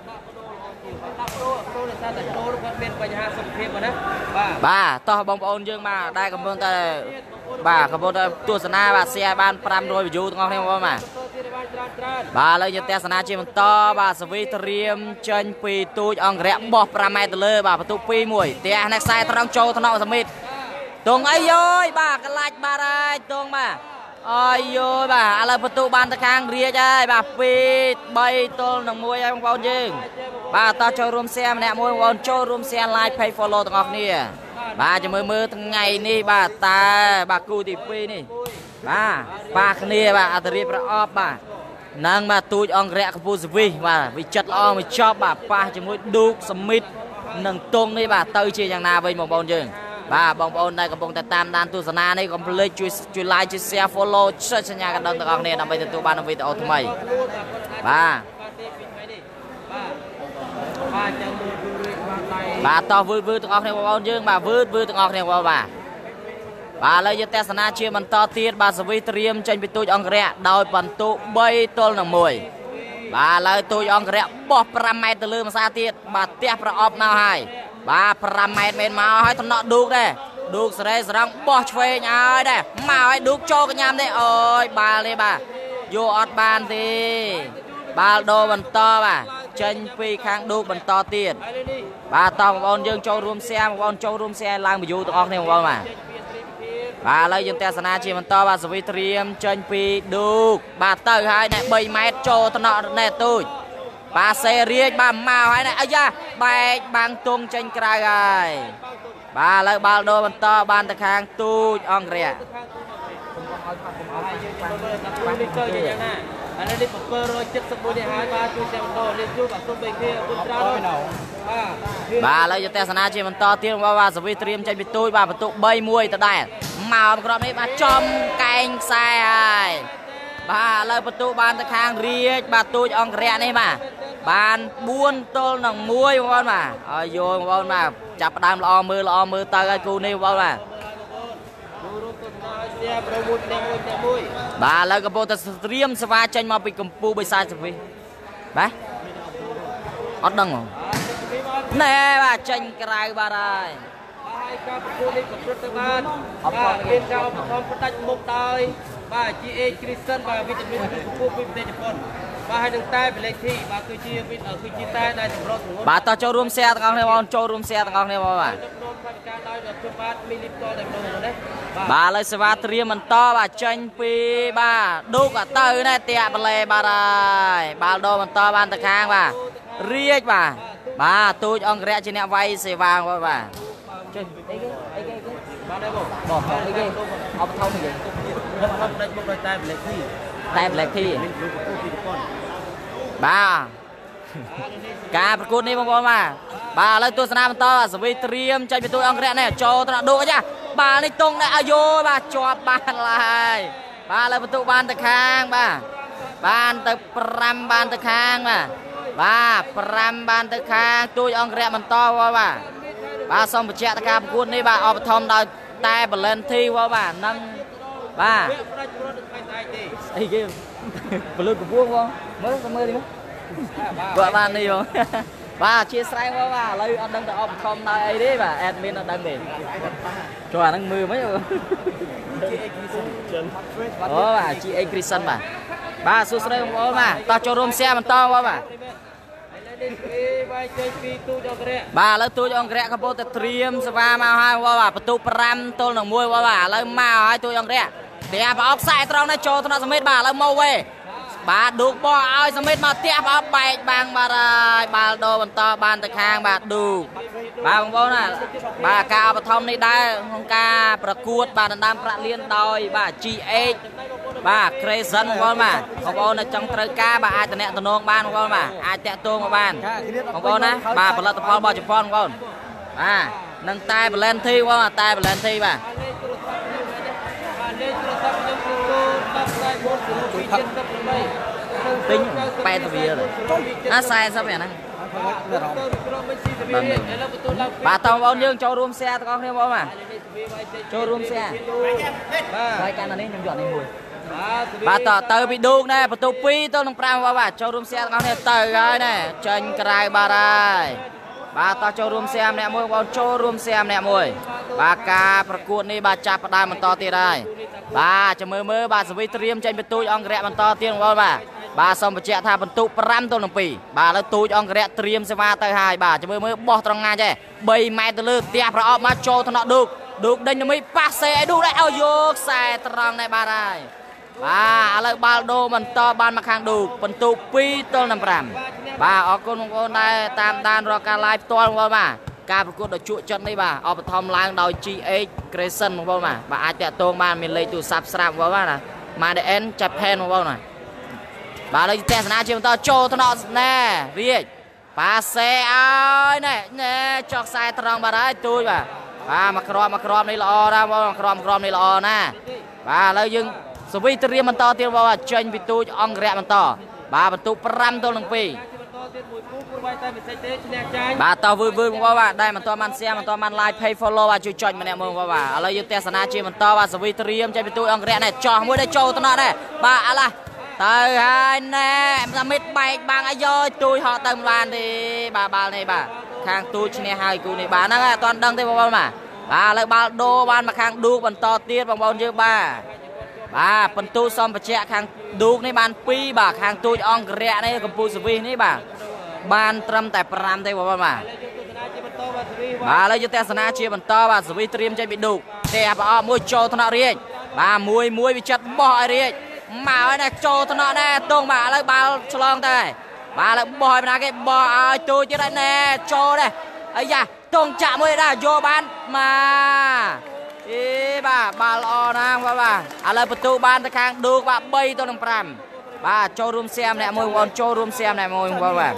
បាទតោះបងប្អូនយើងបាទដែលកំពុងតែទស្សនាបាទ share បាន500 view ទាំងអស់គ្នាបងប្អូនបាទឥឡូវយើងទស្សនាជាបន្តបាទសវីត្រៀមចេញពីទូចអង្គរៈបោះ5 ម៉ែត្រទៅលើបាទបន្ទុក2-1ទះណែខ្សែត្រង់ចូលថ្នាក់សមិទ្ធទងអីយោយបាទក្លាច់បាទហើយទងបាទអើយយោបាទឥឡូវបន្ទុកបានទៅខាងរាជហើយបាទ2-3 ទល់នឹង 1ហើយបងប្អូនយើងបាទតោះចូលរួម share ម្នាក់មួយបងប្អូនចូលរួម share like page follow ទាំងអស់គ្នាបាទចាំមើលថ្ងៃនេះបាទតើបាទគូទី2នេះបាទប៉ាគ្នាបាទអត្តរាជប្រអប់បាទនឹងបាទទូចអង្គរៈកំពូលសវិសបាទវិចិត្រល្អមួយចប់បាទប៉ះជាមួយឌូកសមិទ្ធនិងទងនេះបាទទៅជាយ៉ាងណាវិញបងប្អូនយើងបាទបងប្អូនដែលកំពុងតែតាមដានទស្សនានេះកុំភ្លេចជួយ like ជួយ share follow ចុចសញ្ញាកណ្ដឹងទាំងអស់គ្នាដើម្បីទទួលបានវីដេអូថ្មីបាទតោះវឺទាំងអស់គ្នាបងប្អូនយើងបាទវឺទាំងអស់គ្នាបងប្អូនបាទឥឡូវយើងទស្សនាជាបន្តទៀតបាទសវីត្រៀមចេញពីទូចអង្គរៈដោយបន្ទុក3 ទល់នឹង 1បាទឥឡូវទូចអង្គរៈបោះ5 ម៉ែត្រទៅលើម្សាទៀតបាទទះប្រអប់មកហើយបាទ5 ម៉ែត្រមែនមកហើយថ្នាក់ឌូកដែរឌូកសេរីស្រង់បោះឆ្វេងឲ្យដែរមកឲ្យឌូកចូលកញ្ញាំទេអូយបាល់នេះបាទយកអត់បានទេបាល់ដូរបន្តបាទចេញពីខាងឌូកបន្តទៀតបាទតោះបងប្អូនយើងចូលរួម share បងប្អូនចូលរួម share ឡើង view ទាំងអស់គ្នាបងប្អូនបាទឥឡូវយើងទស្សនាជាបន្តបាទសវីត្រៀមចេញពីឌូកបាទទៅហើយណែ3 ម៉ែត្រចូលថ្នាក់ណែទូចបាទសេរីបាទមកហើយណែអាយ៉ាបែកបាំងទងចេញក្រៅហើយបាទឥឡូវបាល់ដូរបន្តបានទៅខាងទូចអង្គរៈឥឡូវនេះ771នេះហើយបាទជួយតែបន្តលេខជួបបាទសូមបីគ្នាអរគុណច្រើនបាទឥឡូវយើងទស្សនាជាបន្តទៀតបាទសវីត្រៀមចេញពីទូចបាទបន្ទុក3-1ដដែលមកក្របនេះបាទចំកែងខ្សែហើយបាទឥឡូវបន្ទុកបានទៅខាងរាជបាទទូចអង្គរៈនេះបាទបាន4 ទល់នឹង 1បងប្អូនបាទឲ្យយកបងប្អូនបាទចាប់ផ្ដើមល្អមើលទៅឲ្យគូនេះបងប្អូនបាទបាទឥឡូវកំពុងតែត្រៀមស្វាចេញមកពីកម្ពុជាបិសាចសវិសបាទអត់ដឹងហ៎ណែបាទចេញក្រៅបាទហើយការប្រកួតនេះប្រព្រឹត្តទៅបានបាទមានការឧបត្ថម្ភផ្ដាច់មុខដោយបាទ GA Kristen បាទវីតាមីនពីប្រកួតពីប្រទេសជប៉ុនបាទហើយនឹងតែបលេខទីបាទគឺជាតែដែលសម្រុតសម្រួលបាទតោះចូលរួម share ទាំងអស់គ្នាបងចូលរួម share ទាំងអស់គ្នាបងបាទការដោយប្របាទមីលីបតតែម្ដងនេះបាទឥឡូវសេវាត្រៀមបន្តបាទចេញពីបាទឌូកទៅណែតាក់បលេបាទហើយបាល់ដូរបន្តបានទៅខាងបាទរាជបាទទូចអង្គរៈជាអ្នកវាយសេវាបាទចុះអីគេបាទដែរបងអីគេអបថោអីគេផ្ដាច់មុខដោយតែបលេខទីមានប្រកួតពីជប៉ុនបាទការប្រកួតនេះបងប្អូនបាទឥឡូវទស្សនាបន្តសវីត្រៀមចេញពីទូចអង្គរៈនេះចូលទៅឌូកចាបាល់នេះតុងដែរអាយ៉ូបាទជាប់បានឡើយបាទឥឡូវបន្ទុកបានទៅខាងបាទបានទៅ5បានទៅខាងបាទ5បានទៅខាងទូចអង្គរៈបន្តបាទសូមបញ្ជាក់ទៅការប្រកួតនេះបាទអបថមដោយតែបលិនធីបាទនឹងបាទអីគេពលឺកំពុងបងមើលនេះបាទបាននេះបងបាទអធិស្ឋានបងបាទឥឡូវអត់ដឹងទៅអបថមដោយអីទេបាទ admin អត់ដឹងទេចូលអាហ្នឹងមើលមិនអូបាទ GA Kristen បាទសួស្ដីបងប្អូនបាទតោះចូលរួម share បន្តបងបាទបាទឥឡូវទូចអង្គរៈកំពុងតែត្រៀមសេវាមកហើយបាទបន្ទុក5ទល់នឹង1បាទឥឡូវមកហើយទូចអង្គរៈតែប្រអប់ខ្សែត្រង់នេះចូលថ្នាក់សមិទ្ធបាទឥឡូវមកវេបាទឌូកបោះឲ្យសមិទ្ធមកផ្ទះប្រអប់បែកបាំងបាទហើយបាល់ដូរបន្តបានទៅខាងបាទឌូកបាទបងប្អូនណាបាទការអបថមនេះដែរក្នុងការប្រកួតបាទដណ្ដើមប្រាក់លានដោយបាទ GH បាទ Kristen បងប្អូនបាទបងប្អូននៅចង់ត្រូវការបាទអាចតំណែងតំណងបានបងប្អូនបាទអាចតាក់ទងមកបានបងប្អូនណាបាទផលិតផលរបស់ជប៉ុនបងប្អូនបាទនឹងតែ Valenti បងតែ Valenti បាទទិញ80រៀលណា40យ៉ាងហ្នឹងបាទតោះបងប្អូនយើងចូលរួម share ទាំងអស់គ្នាបងបាទចូលរួម share បាទហើយកាន់តែនេះខ្ញុំយកនេះមួយបាទតទៅពីឌូកណែបន្ទុក2ទល់នឹង5បាទចូលរួម share ទាំងអស់គ្នាទៅហើយណែចេញក្រៅបាទហើយបាទតោះចូលរួម share ម្នាក់មួយបងចូលរួម share ម្នាក់មួយបាទការប្រកួតនេះបាទចាប់ផ្ដើមបន្តទៀតហើយបាទចាំមើលបាទសវីត្រៀមចេញបន្ទូចអង្គរៈបន្តទៀតបងបាទសូមបញ្ជាក់ថាបន្ទុក5ទល់នឹង2បាទឥឡូវទូចអង្គរៈត្រៀមសេវាទៅហើយបាទចាំមើលបោះត្រង់ណាចេះ3ម៉ែត្រទៅលើផ្ទះប្រអប់មកចូលថ្នាក់ឌូកដេញទៅមីប៉ាសេឲ្យឌូកដែរឲ្យយកខ្សែត្រង់ដែរបាទហើយបាទឥឡូវបាល់ដូរបន្តបានមកខាងឌូកបន្ទុក2ទល់នឹង5បាទអរគុណបងប្អូនដែលតាមដានរាល់ការ live ផ្ទាល់បងប្អូនបាទការប្រកួតដ៏ជក់ចិត្តនេះបាទអបថមឡើងដោយ GH Kristen បងប្អូនបាទអាចតាក់ទងបានមានលេខទូរស័ព្ទស្រាប់បងប្អូនណា Made in Japan បងប្អូនណាបាទឥឡូវទស្សនាជាបន្តចូលថ្នាក់ណែរាជប៉ាសេឲ្យណែចុះខ្សែត្រង់បាទហើយទូចបាទមកក្រមនេះល្អណាស់បងក្រមនេះល្អណាស់បាទឥឡូវយើងសវីត្រៀមបន្តទៀតបងចេញពីទូចអង្គរៈបន្តបាទបន្ទុក5ទល់នឹង2បាទតោះវើបងប្អូនបាទដែលមិនទាន់បាន share មិនទាន់បាន like page follow បាទជួយចុចម្នាក់មើលបងប្អូនបាទឥឡូវយើងទស្សនាជាបន្តបាទសវីត្រៀមចេញពីទូចអង្គរៈណែចោះមួយដែរចូលថ្នាក់ដែរបាទអឡាទៅហើយណែសមិទ្ធបែកបាំងឲ្យយកទូចហត់ទៅមិនបានទេបាទបាល់នេះបាទខាងទូចឈ្នះហើយគូនេះបាទហ្នឹងអត់ទាន់ដឹងទេបងប្អូនបាទឥឡូវបាល់ដូរបានមកខាងឌូកបន្តទៀតបងប្អូនយើងបាទបន្ទូសំបច្ចៈខាងឌូកនេះបាន2បាទខាងទូចអង្គរៈនេះកម្ពុជាសវីសនេះបាទបានត្រឹមតែ5ទេបងប្អូនបាទឥឡូវយើងទស្សនាជាបន្តបាទសវីត្រៀមចេញពីឌូកតែប្រអប់មួយចូលថ្នាក់រាជបាទមួយវិចិត្របោះឲ្យរាជមកហើយណាចូលថ្នាក់ណែតងបាទឥឡូវបាល់ឆ្លងទៅហើយបាទឥឡូវបោះឲ្យណាគេបោះឲ្យទូចទៀតហើយណែចូលដែរអាយ៉ាតងចាក់មួយដែរយកបានមកអេបាទបាល់ល្អណាស់បាទឥឡូវបន្ទូបានទៅខាងឌូកបាទ3ទល់នឹង5បាទចូលរួម share ម្នាក់មួយបងចូលរួម share ម្នាក់មួយបងបាទ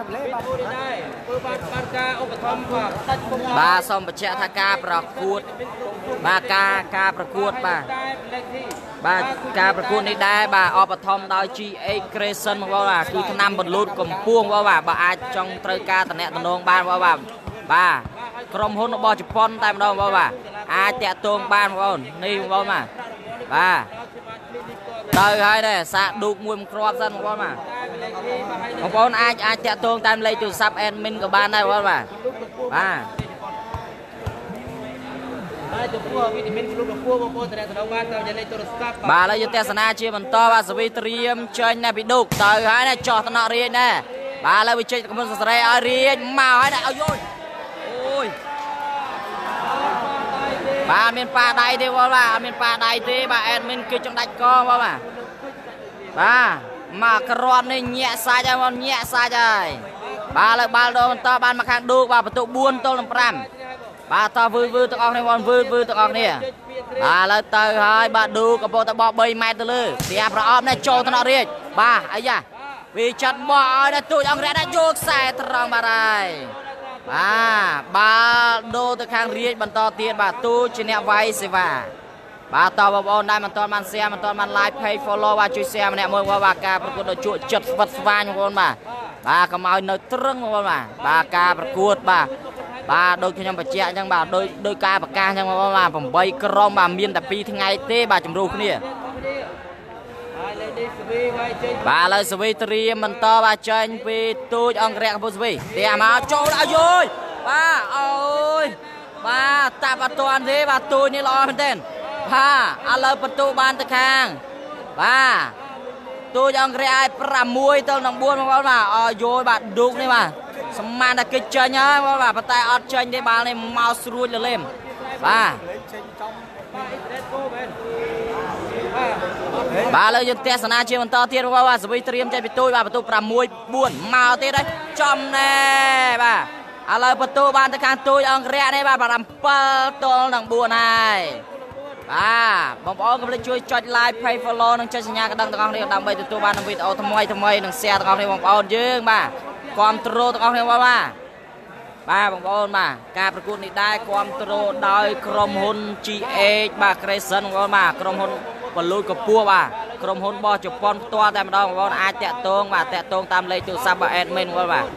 បាទសូមបញ្ជាក់ថាការប្រកួតបាទការប្រកួតបាទការប្រកួតនេះដែរបាទអបថមដោយ GH Kristen បងប្អូនបាទគឺឆ្នាំបន្លូតកំពួងបងប្អូនបាទបើអាចចង់ត្រូវការតំណែងតំណងបានបងប្អូនបាទក្រុមហ៊ុនរបស់ជប៉ុនតែម្ដងបងប្អូនបាទអាចតាក់ទងបានបងប្អូននេះបងប្អូនបាទទៅហើយដែរសាកឌូកមួយគ្រាប់សិនបងប្អូនបាទបងប្អូនអាចតាក់ទងតាមលេខទូរស័ព្ទ admin ក៏បានដែរបងប្អូនបាទហើយចំពោះវីតាមីនគ្រប់ប្រព័ន្ធបងប្អូនតំណតំណងបានតាមលេខទូរស័ព្ទបាទឥឡូវយើងទេសនាជាបន្តបាទសវីត្រៀមចេញនៅពីឌុកទៅហើយណាចោះតំណក់រៀងណាបាទឥឡូវវាចេញកំពុងសរេឲ្យរៀងមកហើយណាឲ្យយល់អូយបាទមានប៉ាដៃទេបងបាទអត់មានប៉ាដៃទេបាទអេដមីនគឺចង់ដាច់កបងបាទបាទមកក្របនេះញាក់សាច់ហើយបងញាក់សាច់ហើយបាទឥឡូវបាល់ដូរបន្តបានមកខាងឌូកបាទបន្ទុក4ទល់នឹង5បាទតវឺទាំងអស់គ្នាបងវឺទាំងអស់គ្នាបាទឥឡូវទៅហើយបាទឌូកំពុងតែបោះ3ម៉ែត្រទៅលើវាប្រអប់នេះចូលថ្នាក់រាជបាទអាយ៉ាវាចាត់បោះឲ្យដល់ទូចអង្គរៈដាក់យកខ្សែត្រង់បាទហើយបាទបាល់ដូរទៅខាងរាជបន្តទៀតបាទទូចជាអ្នកវាយសេវាបាទតបងប្អូនដែរមិនទាន់បាន share មិនទាន់បាន like page follow បាទជួយ share ម្នាក់មួយបាទការប្រកួតដ៏ជក់ចិត្តស្វិតស្វាញបងប្អូនបាទកុំឲ្យនៅត្រឹងបងប្អូនបាទការប្រកួតបាទដូចខ្ញុំបញ្ជាក់អញ្ចឹងបាទដោយការប្រកាសអញ្ចឹងបងប្អូនបាទ8ក្រុមបាទមានតែ2ថ្ងៃទេបាទជំរុះគ្នាបាទឥឡូវសវីត្រៀមបន្តបាទចេញពីទូចអង្គរៈកំពូលសវីតែមកចូលឲ្យយយបាទអូយបាទតាប់អត់ទាន់ទេបាទទូចនេះល្អមែនទែនបាទឥឡូវបន្ទូបានទៅខាងបាទទូចអង្គរៈឲ្យ6ទៅនឹង4បងប្អូនបាទឲ្យយយបាទឌូកនេះបាទសម្មានតែគេចេញហើយបងបាទប៉ុន្តែអត់ចេញទេបាល់នេះមកស្រួចលលេមបាទបាទឥឡូវយើងទេសនាជាបន្តទៀតបងបាទសវីត្រៀមចេញពីទូចបាទបន្ទូ6 4មកទៀតហើយចំណែបាទឥឡូវបន្ទូបានទៅខាងទូចអង្គរៈនេះបាទ7ទល់នឹង4ហើយបាទបងប្អូនកុំភ្លេចជួយចុច like page follow និងចុចសញ្ញាកណ្ដឹងទាំងអស់គ្នាដើម្បីទទួលបានវីដេអូថ្មីនិង share ទាំងអស់គ្នាបងប្អូនយើងបាទគាំទ្រទាំងអស់គ្នាបាទបងប្អូនបាទការប្រកួតនេះដែរគាំទ្រដោយក្រុមហ៊ុន GH បាទ Crescent បងប្អូនបាទក្រុមហ៊ុនបលូយកពស់បាទក្រុមហ៊ុនរបស់ជប៉ុនផ្ទាល់តែម្ដងបងប្អូនអាចតាក់ទងបាទតាក់ទងតាមលេខទូរស័ព្ទរបស់ admin បងប្អូនបាទ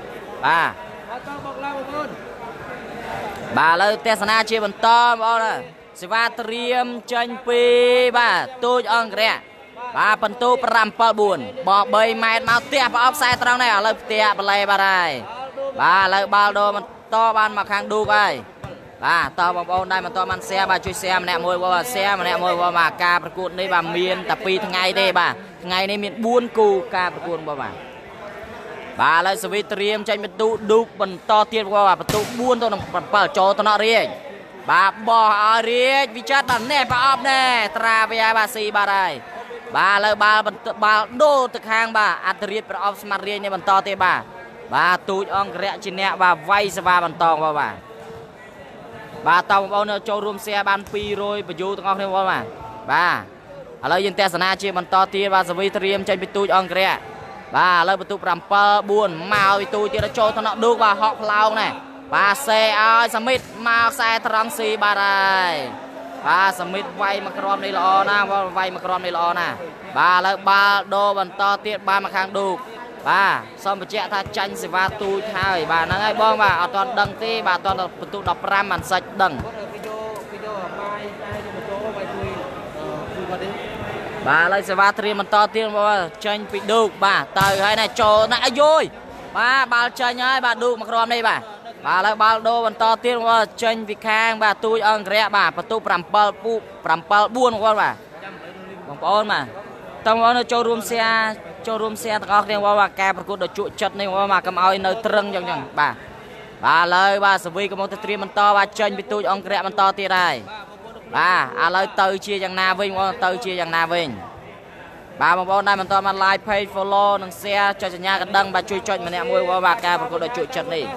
បាទឥឡូវទេសនាជាបន្តបងប្អូនសេវាត្រៀមចេញពីបាទទូចអង្គរៈបាទបន្ទូ7 4បោះ3ម៉ែត្រមកផ្ទះប្រអប់ខ្សែត្រង់នេះឥឡូវផ្ទះបលែបាទហើយបាទឥឡូវបាល់ដូរបន្តបានមកខាងឌូកហើយបាទតបងប្អូនដែរបន្តបាន share បាទជួយ share ម្នាក់មួយបង share ម្នាក់មួយបងបាទការប្រកួតនេះបាទមានតែ2ថ្ងៃទេបាទថ្ងៃនេះមាន4គូការប្រកួតបងបាទឥឡូវសវីត្រៀមចេញបន្ទូឌូកបន្តទៀតបងបាទបន្ទូ4ទៅនឹង7ចូលថ្នាក់រាជបាទបោះឲ្យរាជវិចិត្របាទនេះប្រអប់នេះត្រាវាយបាទស៊ីបាទហើយបាទឥឡូវបាល់ដូរទៅខាងបាទអត្តរាជប្រអប់ស្មាត់រាជនេះបន្តទៀតបាទទូចអង្គរៈជាអ្នកបាទវាយសេវាបន្តបាទតបងប្អូនចូលរួម share បាន200 view ទាំងអស់គ្នាបងបាទឥឡូវយើងទេសនាជាបន្តទៀតបាទសវីត្រៀមចេញពីទូចអង្គរៈបាទឥឡូវបន្ទុក7 4មកពីទូចទៀតចូលថ្នាក់ឌូកបាទហក់ផ្លោងនេះបាទសេឲ្យសមិតមកខ្សែត្រង់ស៊ីបាទហើយបាទសមិតវាយមកក្រមនេះល្អណាស់វាយមកក្រមនេះល្អណាស់បាទឥឡូវបាល់ដូរបន្តទៀតបានមកខាងឌូកបាទសូមបញ្ជាក់ថាចាញ់សេវាទូចហើយបាទហ្នឹងហើយបងបាទអត់ទាន់ដឹងទេបាទអត់ទាន់បន្ទុក15មិនសាច់ដឹងបាទឥឡូវសេវាត្រៀមបន្តទៀតបងចេញពីឌូកបាទទៅហើយណាចូលណាអាយយបាទបាល់ចេញហើយបាទឌូកមកក្រមនេះបាទឥឡូវបាល់ដូរបន្តទៀតបងចេញពីខាងបាទទូចអង្គរៈបាទបន្ទុក7 4បងប្អូនបាទតើបងប្អូនចូលរួម share ទាំងអស់គ្នាបាទការប្រកួតដ៏ជក់ចិត្តនេះបងបាទកុំឲ្យនៅត្រឹងចឹងបាទឥឡូវបាទសវីកំពុងតែត្រៀមបន្តបាទចេញពីទូចអង្គរៈបន្តទៀតហើយបាទឥឡូវទៅជាយ៉ាងណាវិញបងទៅជាយ៉ាងណាវិញបាទបងប្អូនដែរបន្តមក like page follow និង share ចុចសញ្ញាកណ្ដឹងបាទជួយចុចម្នាក់មួយបាទការប្រកួតដ៏ជក់ចិត្តនេះ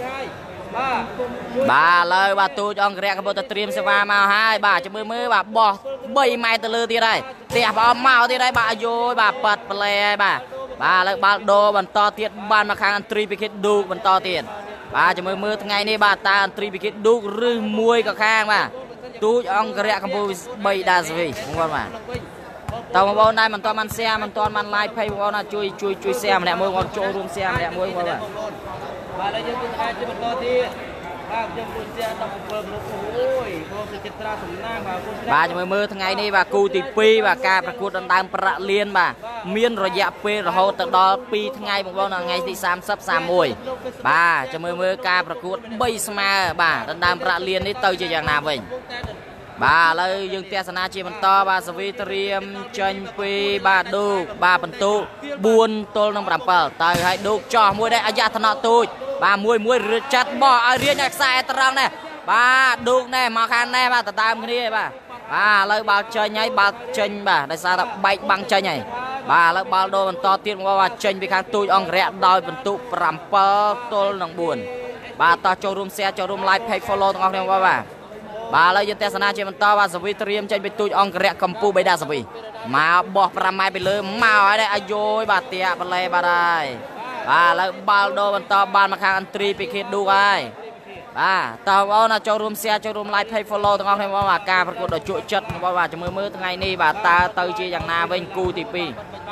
បាទឥឡូវបាទទូចអង្គរៈកំពុងតែត្រៀមសេវាមកហើយបាទចាំមើលបាទបោះ3ម៉ែត្រទៅលើទៀតហើយផ្ទះប្រអប់មកទៀតហើយបាទអាយយបាទប៉ាត់ប្លែហើយបាទឥឡូវបាល់ដូរបន្តទៀតបានមកខាងអន្ត្រីពីគិតឌូកបន្តទៀតបាទចាំមើលថ្ងៃនេះបាទតើអន្ត្រីពីគិតឌូកឬមួយក៏ខាងបាទទូចអង្គរៈកំពុង3ដាសវីបងប្អូនបាទតើបងប្អូនដែរមិនទាន់បាន share មិនទាន់បាន like page បងប្អូនជួយ share ម្នាក់មួយបងប្អូនចូលរួម share ម្នាក់មួយបងប្អូនបាទឥឡូវយើងទៅជាបន្តទៀតបាទខ្ញុំពុទ្ធជា17មនុស្សអូយបងសុចិត្រាសំណាងបាទជួយមើលថ្ងៃនេះបាទគូទី2បាទការប្រកួតដណ្ដើមប្រាក់លានបាទមានរយៈពេលរហូតទៅដល់2ថ្ងៃបងប្អូនថ្ងៃទី30 31បាទជួយមើលការប្រកួត3ស្មើបាទដណ្ដើមប្រាក់លាននេះទៅជាយ៉ាងណាវិញ bà lời dương tia sana chi mình to bà svi triêm chân pi bà đu bà bẩn tu buôn tol nông bàm pal tay hai đu cho môi đây aja thọ tôi bà môi chặt bỏ ai riêng nhạc sai trăng này bà đu này mà khăn này bà tam cái đi bà lời bà chơi nháy bà chân bà đây sao tập bay băng chơi này bà lời bà đô mình to tiền qua bà chân bị khăn tôi ông rẽ đòi bẩn tu bàm pal tol nông buồn bà to cho room xe cho room live pay follow tengok ni apa bà lời dân tesana chơi mình to bà svi triêm chơi bị tụi ông rẽ cầm pu bay đa svi mà bỏ pramai bị lơ mau ở đây ayo bà tia bà lê bà đây bà lời bà đô mình to bà mà khang antri bị khít đu ai bà tao ông là cho room xe cho room live pay follow tengok ni apa caประกวด chuột chất bà cho mưa ngày ni bà ta tới chơi dạng na bên cu tivi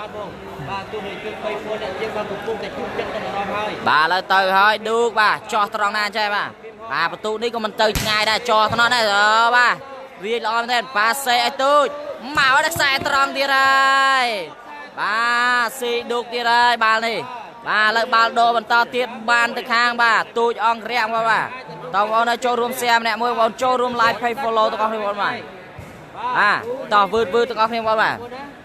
bà lời từ hơi được bà cho tròn na chơi bà tụ đi có mình từ ngày đây cho nó này bà vì lo thêm bà xe tôi màu đất xe tròn đi đây bà xì được đi đây bà này bà lời bà đồ mình to tiết ban từ hàng bà tôi ông rèm bà tao ông này cho room xem nè mới ông cho room live pay follow tao không hiểu mà tao vượt tao không hiểu bà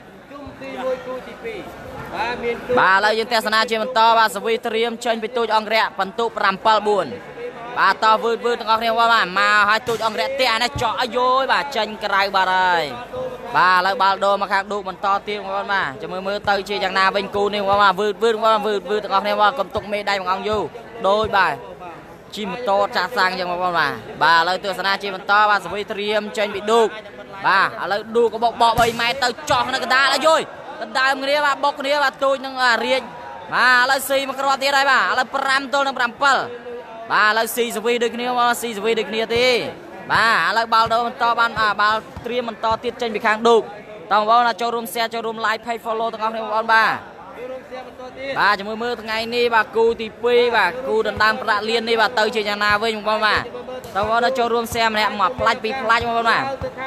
bà lời dân tesana chơi mình to bà svi triêm chơi bị tôi ông rẹ phần tụ rampal buồn bà to vượt tao không hiểu mà hai tôi ông rẹ tia này chọ vô bà tranh cày bà đây bà lời bà đồ mà khác đủ mình to tiền mà cho mưa tới chơi chẳng na bên cu nên mà vượt tao không hiểu cầm tục mê đây bằng ông du đôi bà chim to chả sang chẳng mà bà lời tesana chơi mình to bà svi triêm chơi bị đục bà lời đu có bọ bầy mai tới chọ nó cái ta là rồi đại ông kia bà bọc kia bà tôi nâng riêng bà lấy xì mà cái đây bà lấy pram tôi nâng pram pal bà lấy xì svi được kia mà xì svi được kia thì bà lấy bao đâu mình to ban bao triêm mình to tiết trên bị khang đục tao bảo là cho room xe cho room live pay follow tao không con bà cho mưa ngày ni bà cu tivi bà cu đàn đam bạ liên đi bà tới chơi nhà nào với chúng con mà tao bảo là cho room xe mà mà flash bị flash con mà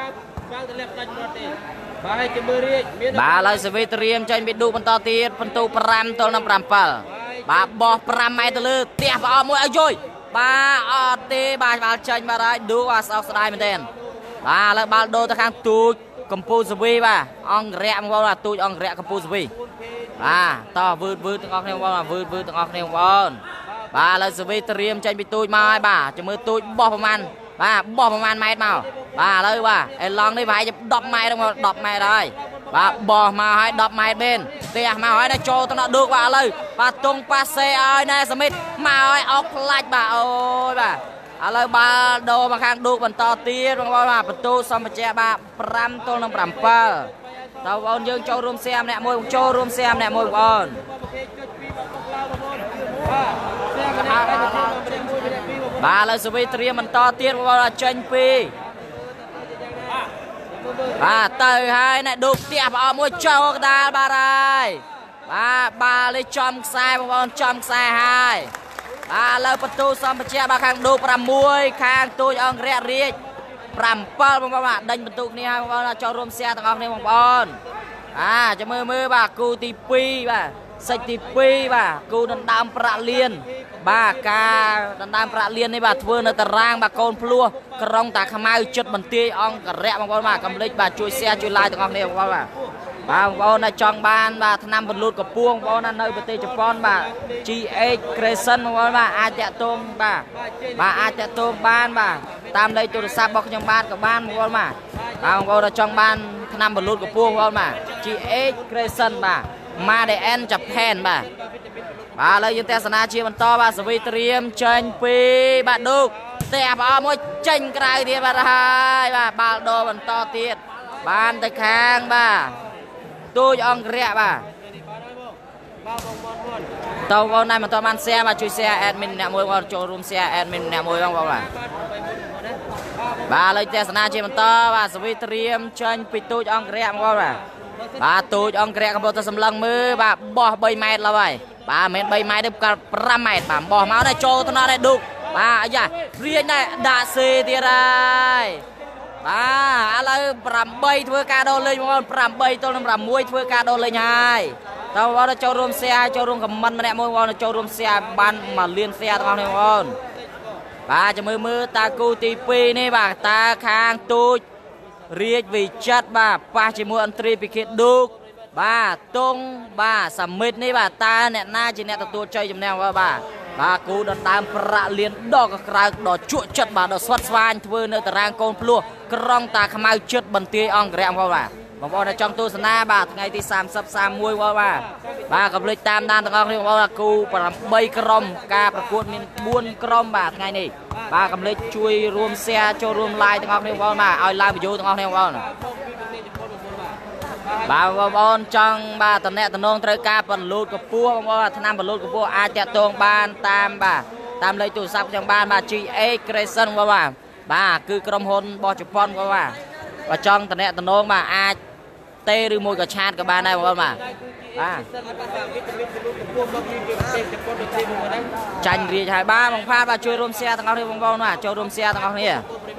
bà lời svi triêm chơi bị đu mình to tiết phần tu pram tôi nằm pram pal bà bỏ pram mai từ lư tia bà môi ai rồi bà tê bà chơi bà đấy đu vào sau đây mình tên bà lời bà đô ta khang tu cầm pu svi bà ông rẹ mà là tu ông rẹ cầm pu svi to vượt từng ngọc nêu bà vượt từng ngọc nêu bà lời svi triêm chơi bị tôi mai bà cho mưa tôi bỏ vào man bà bỏ vào man mai màu bà lời bà em long đi phải đập mai đâu đập mai rồi bà bỏ mà hãy đập mai bên tia mà hãy đã cho tao nó được bà lời bà tung passe ơi nè Smith mà hãy ốc lạch bà ơi bà lời bà đồ mà khang được mình to tiết bằng bà tu xong mà che bà pram tôi nông pram pal tao ông dương cho room xem nè môi cho room xem nè môi con bà lời svi triêm mình to tiết bằng bà tranh pi bà từ hai này đục tiệp ở môi châu ta bà đây bà lấy chom sai bằng chom sai hai bà lời bắt tu xong bà che bà khang đục pram muôi khang tôi ông rẹ riết pram pal bằng bà đánh bắt tu này bằng bà cho room xe thằng ông này bằng bọn cho mưa bà cu tivi bà sạch tivi bà cu đàn đam bạ liên bà ca đàn đam bạ liên này bà thưa nơi tờ rang bà con plua krong ta khmai chất mình tia ông cả rẹ bằng con bà cầm lịch bà chui xe chui lai thằng ông này bằng bà con là chọn ban bà năm vật lụt của puông con là nơi bờ tây Japan bà chi Crescent con bà ai chạy tôm bà ai chạy tôm ban bà tam đây tôi sa bọc trong ban của ban con mà con là chọn ban năm vật lụt của puông con mà chi Crescent bà mà để en Japan bà lấy dân tesana chia mình to bà svi triêm tranh pi bà đục tè bà môi tranh cái đi bà hai bà đồ mình to tiết ban tới khang bà tôi ông rẹ bà tao con này mà tao mang xe mà chui xe admin nè môi con cho room xe admin nè môi không bà bà lấy tesana chia mình to bà svi triêm tranh pi tôi ông rẹ con bà tôi ông rẹ con bột sầm lăng mưa bà bỏ 3 mét là vậy bà mét 3 mét được cả 5 mét bà bỏ máu này cho tao này đục bà dạ riêng này đã xì tiệt đây bà là 8 thưa ca đô lên con 8 tôi làm muối thưa ca đô lên hai tao bảo là cho room xe cho room cầm mân nè môi con cho room xe ban mà liên xe tao này con bà cho mưa ta cu tivi này bà ta khang tôi រៀបវិចិត្របាទប៉ះជាមួយអន្ត្រីពីគេឌូកបាទតុងបាទសមិទ្ធនេះបាទតើអ្នកណាជាអ្នកទទួលជ័យជំនះបាទគូដណ្ដើមប្រាក់លានដកក្រៅដ៏ជក់ចិត្តបាទដ៏ស្វិតស្វាញធ្វើនៅតារាងកូនភ្លោះក្រងតាខ្មៅចិត្តបន្ទាយអង្គរៈបាទបងប្អូនដែលចង់ទស្សនាបាទថ្ងៃទី30 31បាទកុំភ្លេចតាមដានទាំងអស់គ្នាបងប្អូនគូ8ក្រុមការប្រកួតមាន4ក្រុមបាទថ្ងៃនេះបាទកុំភ្លេចជួយរួម share ចូលរួម like ទាំងអស់គ្នាបងប្អូនបាទឲ្យ like video ទាំងអស់គ្នាបងប្អូនបាទបងប្អូនចង់បាទតំណែងត្រូវការបន្លូតកពស់បងប្អូនថ្នាំបន្លូតកពស់អាចតាក់ទងបានតាមលេខទូរស័ព្ទខ្ញុំបានបាទ GA Creation បាទគឺក្រុមហ៊ុនរបស់ជប៉ុនបាទចង់តំណែងបាទអាចទេឬមួយក៏ឆាតក៏បានដែរបងប្អូនបាទចាញ់រៀបហើយបាទបងផាតបាទជួយរួម share ទាំងអស់គ្នាបងប្អូនបាទចូលរួម share ទាំងអស់គ្នា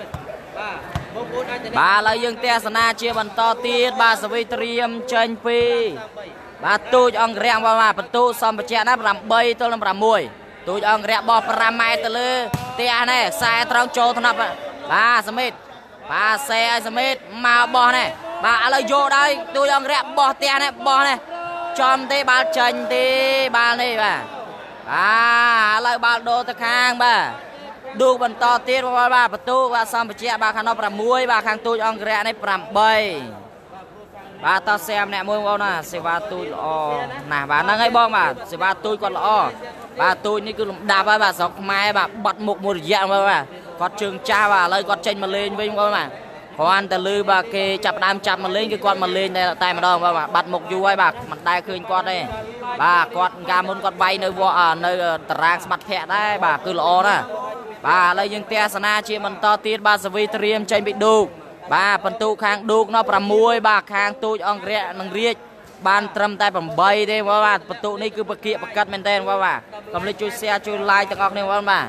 បាទឥឡូវយើងទស្សនាជាបន្តទៀតបាទសវីត្រៀមចេញពីបាទទូចអង្គរៈបាទបន្ទូសម្បជៈណា8 ទល់នឹង 6ទូចអង្គរៈបោះ5ម៉ែត្រទៅលើផ្ទះនេះខ្សែត្រង់ចូលថ្នាក់បាទសមិទ្ធបាទសេឲ្យសមិទ្ធមកបោះនេះបាទឥឡូវយកដល់ទូចអង្គរៈបោះផ្ទះនេះបោះនេះចំទេបាល់ចាញ់ទេបាល់នេះបាទឥឡូវបាល់ដូរទៅខាងបាទឌូកបន្តទៀតបាទបន្ទូបាទសម្បជៈបាទខាងនោះ6បាទខាងទូចអង្គរៈនេះ8បាទតោះសែម្នាក់មួយបងប្អូនណាសេវាទូចល្អណាស់បាទហ្នឹងហើយបងបាទសេវាទូចគាត់ល្អបាទទូចនេះគឺលំដាប់ហើយបាទស្រុកខ្មែរបាទបាត់មុខមួយរយៈបាទគាត់ជើងចាស់បាទឥឡូវគាត់ចេញមកលេងវិញបងប្អូនបាទគ្រាន់តែលឺបាទគេចាប់ដើមចាប់មកលេងគឺគាត់មកលេងតែម្ដងបាទបាត់មុខយូរហើយបាទមិនដែលឃើញគាត់ទេបាទគាត់កាលមុនគាត់វាយនៅតារាងស្បាត់ភ័ក្រដែរបាទគឺល្អណាស់បាទឥឡូវយើងទស្សនាជាបន្តទៀតបាទសវីត្រៀមចេញពីឌូកបាទបន្ទូខាងឌូកនោះ6បាទខាងទូចអង្គរៈនឹងរាជបានត្រឹមតែ8ទេបាទបន្ទូនេះគឺបកៀកបកាត់មែនតើបាទកុំភ្លេចជួយ share ជួយ like ទាំងអស់គ្នាបងបាទ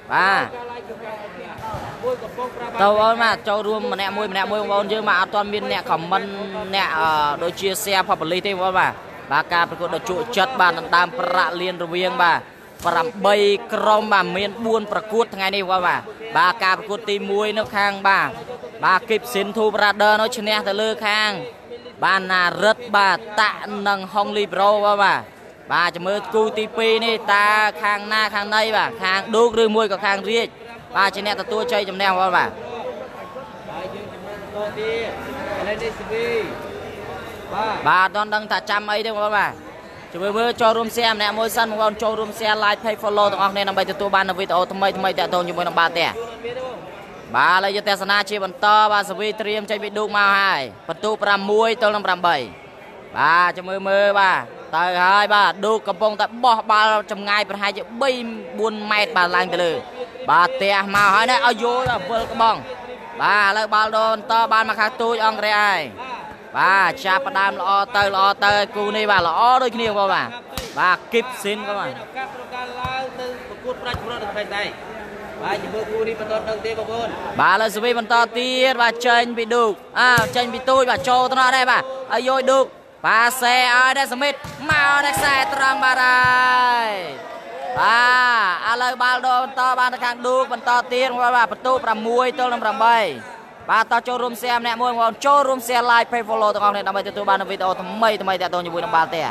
តើបងបាទចូលរួមម្នាក់មួយបងប្អូនយើងបាទអត់ទាន់មានអ្នក comment អ្នកដូចជា share public ទេបងបាទការប្រកួតដ៏ជក់ចិត្តបាទដណ្ដើមប្រាក់លានរវាងបាទ8ក្រុមបាទមាន4ប្រកួតថ្ងៃនេះបាទការប្រកួតទី1នៅខាងបាទគីបស៊ីនធូប្រា Brother នោះឈ្នះទៅលើខាងបាទណារិតបាទតាក់និងហុងលីប្រូបាទចាំមើលគូទី2នេះតើខាងណាខាងណីបាទខាងឌូកឬមួយក៏ខាងរាជបាទជាអ្នកទទួលជ័យជំនះបាទបាទអត់ដឹងថាចាំអីទេបងបាទជួយមើលចូលរួម share ម្នាក់មួយសិនបងប្អូនចូលរួម share like page follow ទាំងអស់គ្នាដើម្បីទទួលបាននូវវីដេអូថ្មីតាក់ទងជាមួយនឹងបាទឥឡូវយើងទស្សនាជាបន្តបាទសវីត្រៀមចេញពីឌូកមកហើយបន្ទូ6 ទល់នឹង 8បាទចាំមើលបាទទៅហើយបាទឌូកកំពុងតែបោះបាល់ចម្ងាយប្រហែលជា 3-4 ម៉ែត្របាទឡើងទៅលើបាទទះមកហើយនេះឲ្យយល់ដល់វិលក្បងបាទឥឡូវបាល់ដូរបន្តបានមកខាងទូចអង្គរៈហើយបាទចាប់ផ្ដើមល្អទៅគូនេះបាទល្អដូចគ្នាបងបាទគីបស៊ីនបាទការប្រកាសឡើងទៅប្រកួតប្រាច់ប្រវត្តិថ្មីដែរបាទជាមួយគូនេះបន្តដឹងទេបងប្អូនបាទឥឡូវសវីបន្តទៀតបាទចេញពីឌូកចេញពីទូចបាទចូលទៅនោះដែរបាទឲ្យយកឌូកបាទសេឲ្យដែរសមិទ្ធមកដែរខ្សែត្រង់បាទហើយបាទឥឡូវបាល់ដូរបន្តបានទៅខាងឌូកបន្តទៀតបាទបន្ទូ6 ទល់នឹង 8បាទតោះចូលរួម share ម្នាក់មួយបងប្អូនចូលរួម share like page follow ទាំងអស់គ្នាដើម្បីទទួលបានវីដេអូថ្មីតាក់ទងជាមួយនឹងបាល់ទេ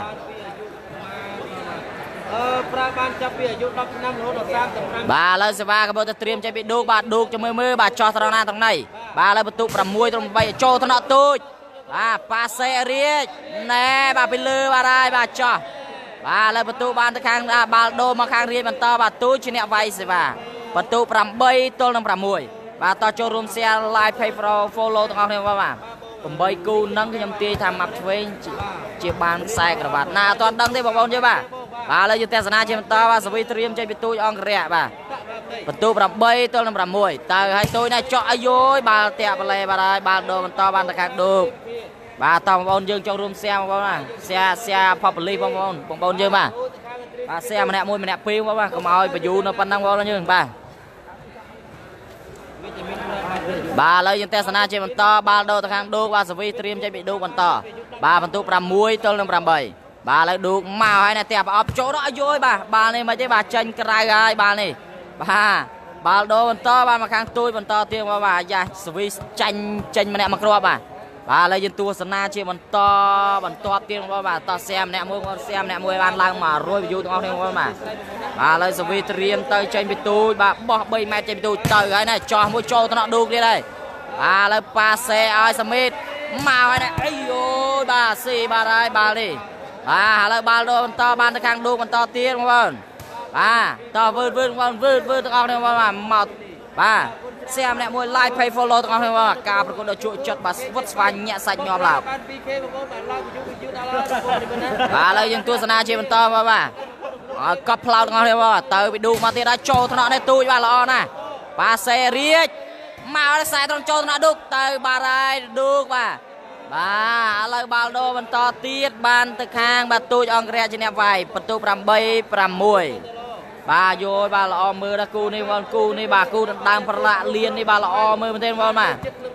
ប្រើបានចាប់ពីអាយុ10ឆ្នាំរហូតដល់35 បាទឥឡូវសេវាកំពុងតែត្រៀមចេញពីឌូកបាទឌូកចាំមើលបាទចោះត្រង់ណាត្រង់ណីបាទឥឡូវបន្ទុក6 ត្រង់ 8ចូលថ្នាក់ទូចបាទប៉ាសេរៀចណែបាទពីលើបាទហើយបាទចោះបាទឥឡូវបន្ទុកបានទៅខាងបាល់ដូរមកខាងរៀចបន្តបាទទូចជាអ្នកវាយសេវាបន្ទុក8 ទល់នឹង 6បាទតោះចូលរួម share like page follow ទាំងអស់គ្នាបាទ8គូហ្នឹងខ្ញុំទាយថាម៉ាប់ឆ្វេងជាបានខ្សែក្រវ៉ាត់ណាអត់ទាន់ដឹងទេបងប្អូនយល់បាទឥឡូវយើងទស្សនាជាបន្តបាទសវីត្រៀមចេញពីទូចអង្គរៈបាទបន្ទូ8 ទល់នឹង 6ទៅឲ្យទូចនេះចោះអាយុយបាល់តាក់បលែបាទហើយបាល់ដូរបន្តបានទៅខាងឌូកបាទតោះបងប្អូនយើងចូលរួម share បងប្អូនណា share public បងប្អូនយើងបាទ share ម្នាក់មួយម្នាក់ពីរបងប្អូនកុំឲ្យបញ្យូរនៅប៉ុណ្ណឹងបងប្អូនយើងបាទបាទឥឡូវយើងទស្សនាជាបន្តបាល់ដូរទៅខាងឌូកបាទសវីត្រៀមចេញពីឌូកបន្តបាទបន្ទូ6 ទល់នឹង 8បាទឥឡូវឌូកមកហើយណាតែប្រអប់ចូលដល់អាយុយបាទបាល់នេះមិនទេបាទចាញ់ក្រៅហើយបាល់នេះបាល់ដូបន្តបាទមកខាងទួយបន្តទៀតបាទយ៉ាសវីចាញ់ចេញម្នាក់មកគ្រាប់បាទបាទឥឡូវយើងទស្សនាជាបន្តទៀតបាទតោះសែម្នាក់មួយបានឡើងមក100 view ទាំងអស់គ្នាបាទបាទឥឡូវសវីត្រៀមទៅចេញពីទូចបាទបោះ3ម៉ែត្រចេញពីទូចទៅហើយណាចោះមួយចូលថ្នាក់ឌូកទៀតហើយបាទឥឡូវប៉ាសេឲ្យសមីតមកហើយណាអីអូយបាទស៊ីបាទហើយបាល់នេះបាទឥឡូវបាល់ដូបន្តបានទៅខាងឌូកបន្តទៀតបងប្អូនបាទតោះវឺតទាំងអស់គ្នាបាទមកបាទសែម្នាក់មួយ like pay follow ទាំងអស់គ្នាបាទការប្រកួតដ៏ជក់ចិត្តបាទស្វិតស្វាញញាក់សាច់ញាប់ឡើងបាទឥឡូវយើងទស្សនាជាបន្តបាទកប់ផ្លោតទាំងអស់គ្នាបាទទៅពីឌូកមកទៀតដល់ចូលថ្នាក់នេះទូចបាទល្អណាស់ប៉ាសេរៀចមកខ្សែត្រង់ចូលថ្នាក់ឌូកទៅបាទហើយឌូកបាទបាទឥឡូវបាល់ដូបន្តទៀតបានទៅខាងបាទទូចអង្គរៈជាអ្នកវាយបន្ទុក 8-6 បាទយល់បាទល្អមើលដល់គូនេះបងគូនេះបាទគូដណ្ដើមប្រឡាក់លៀននេះបាទល្អមើលមែនទេបងបាទ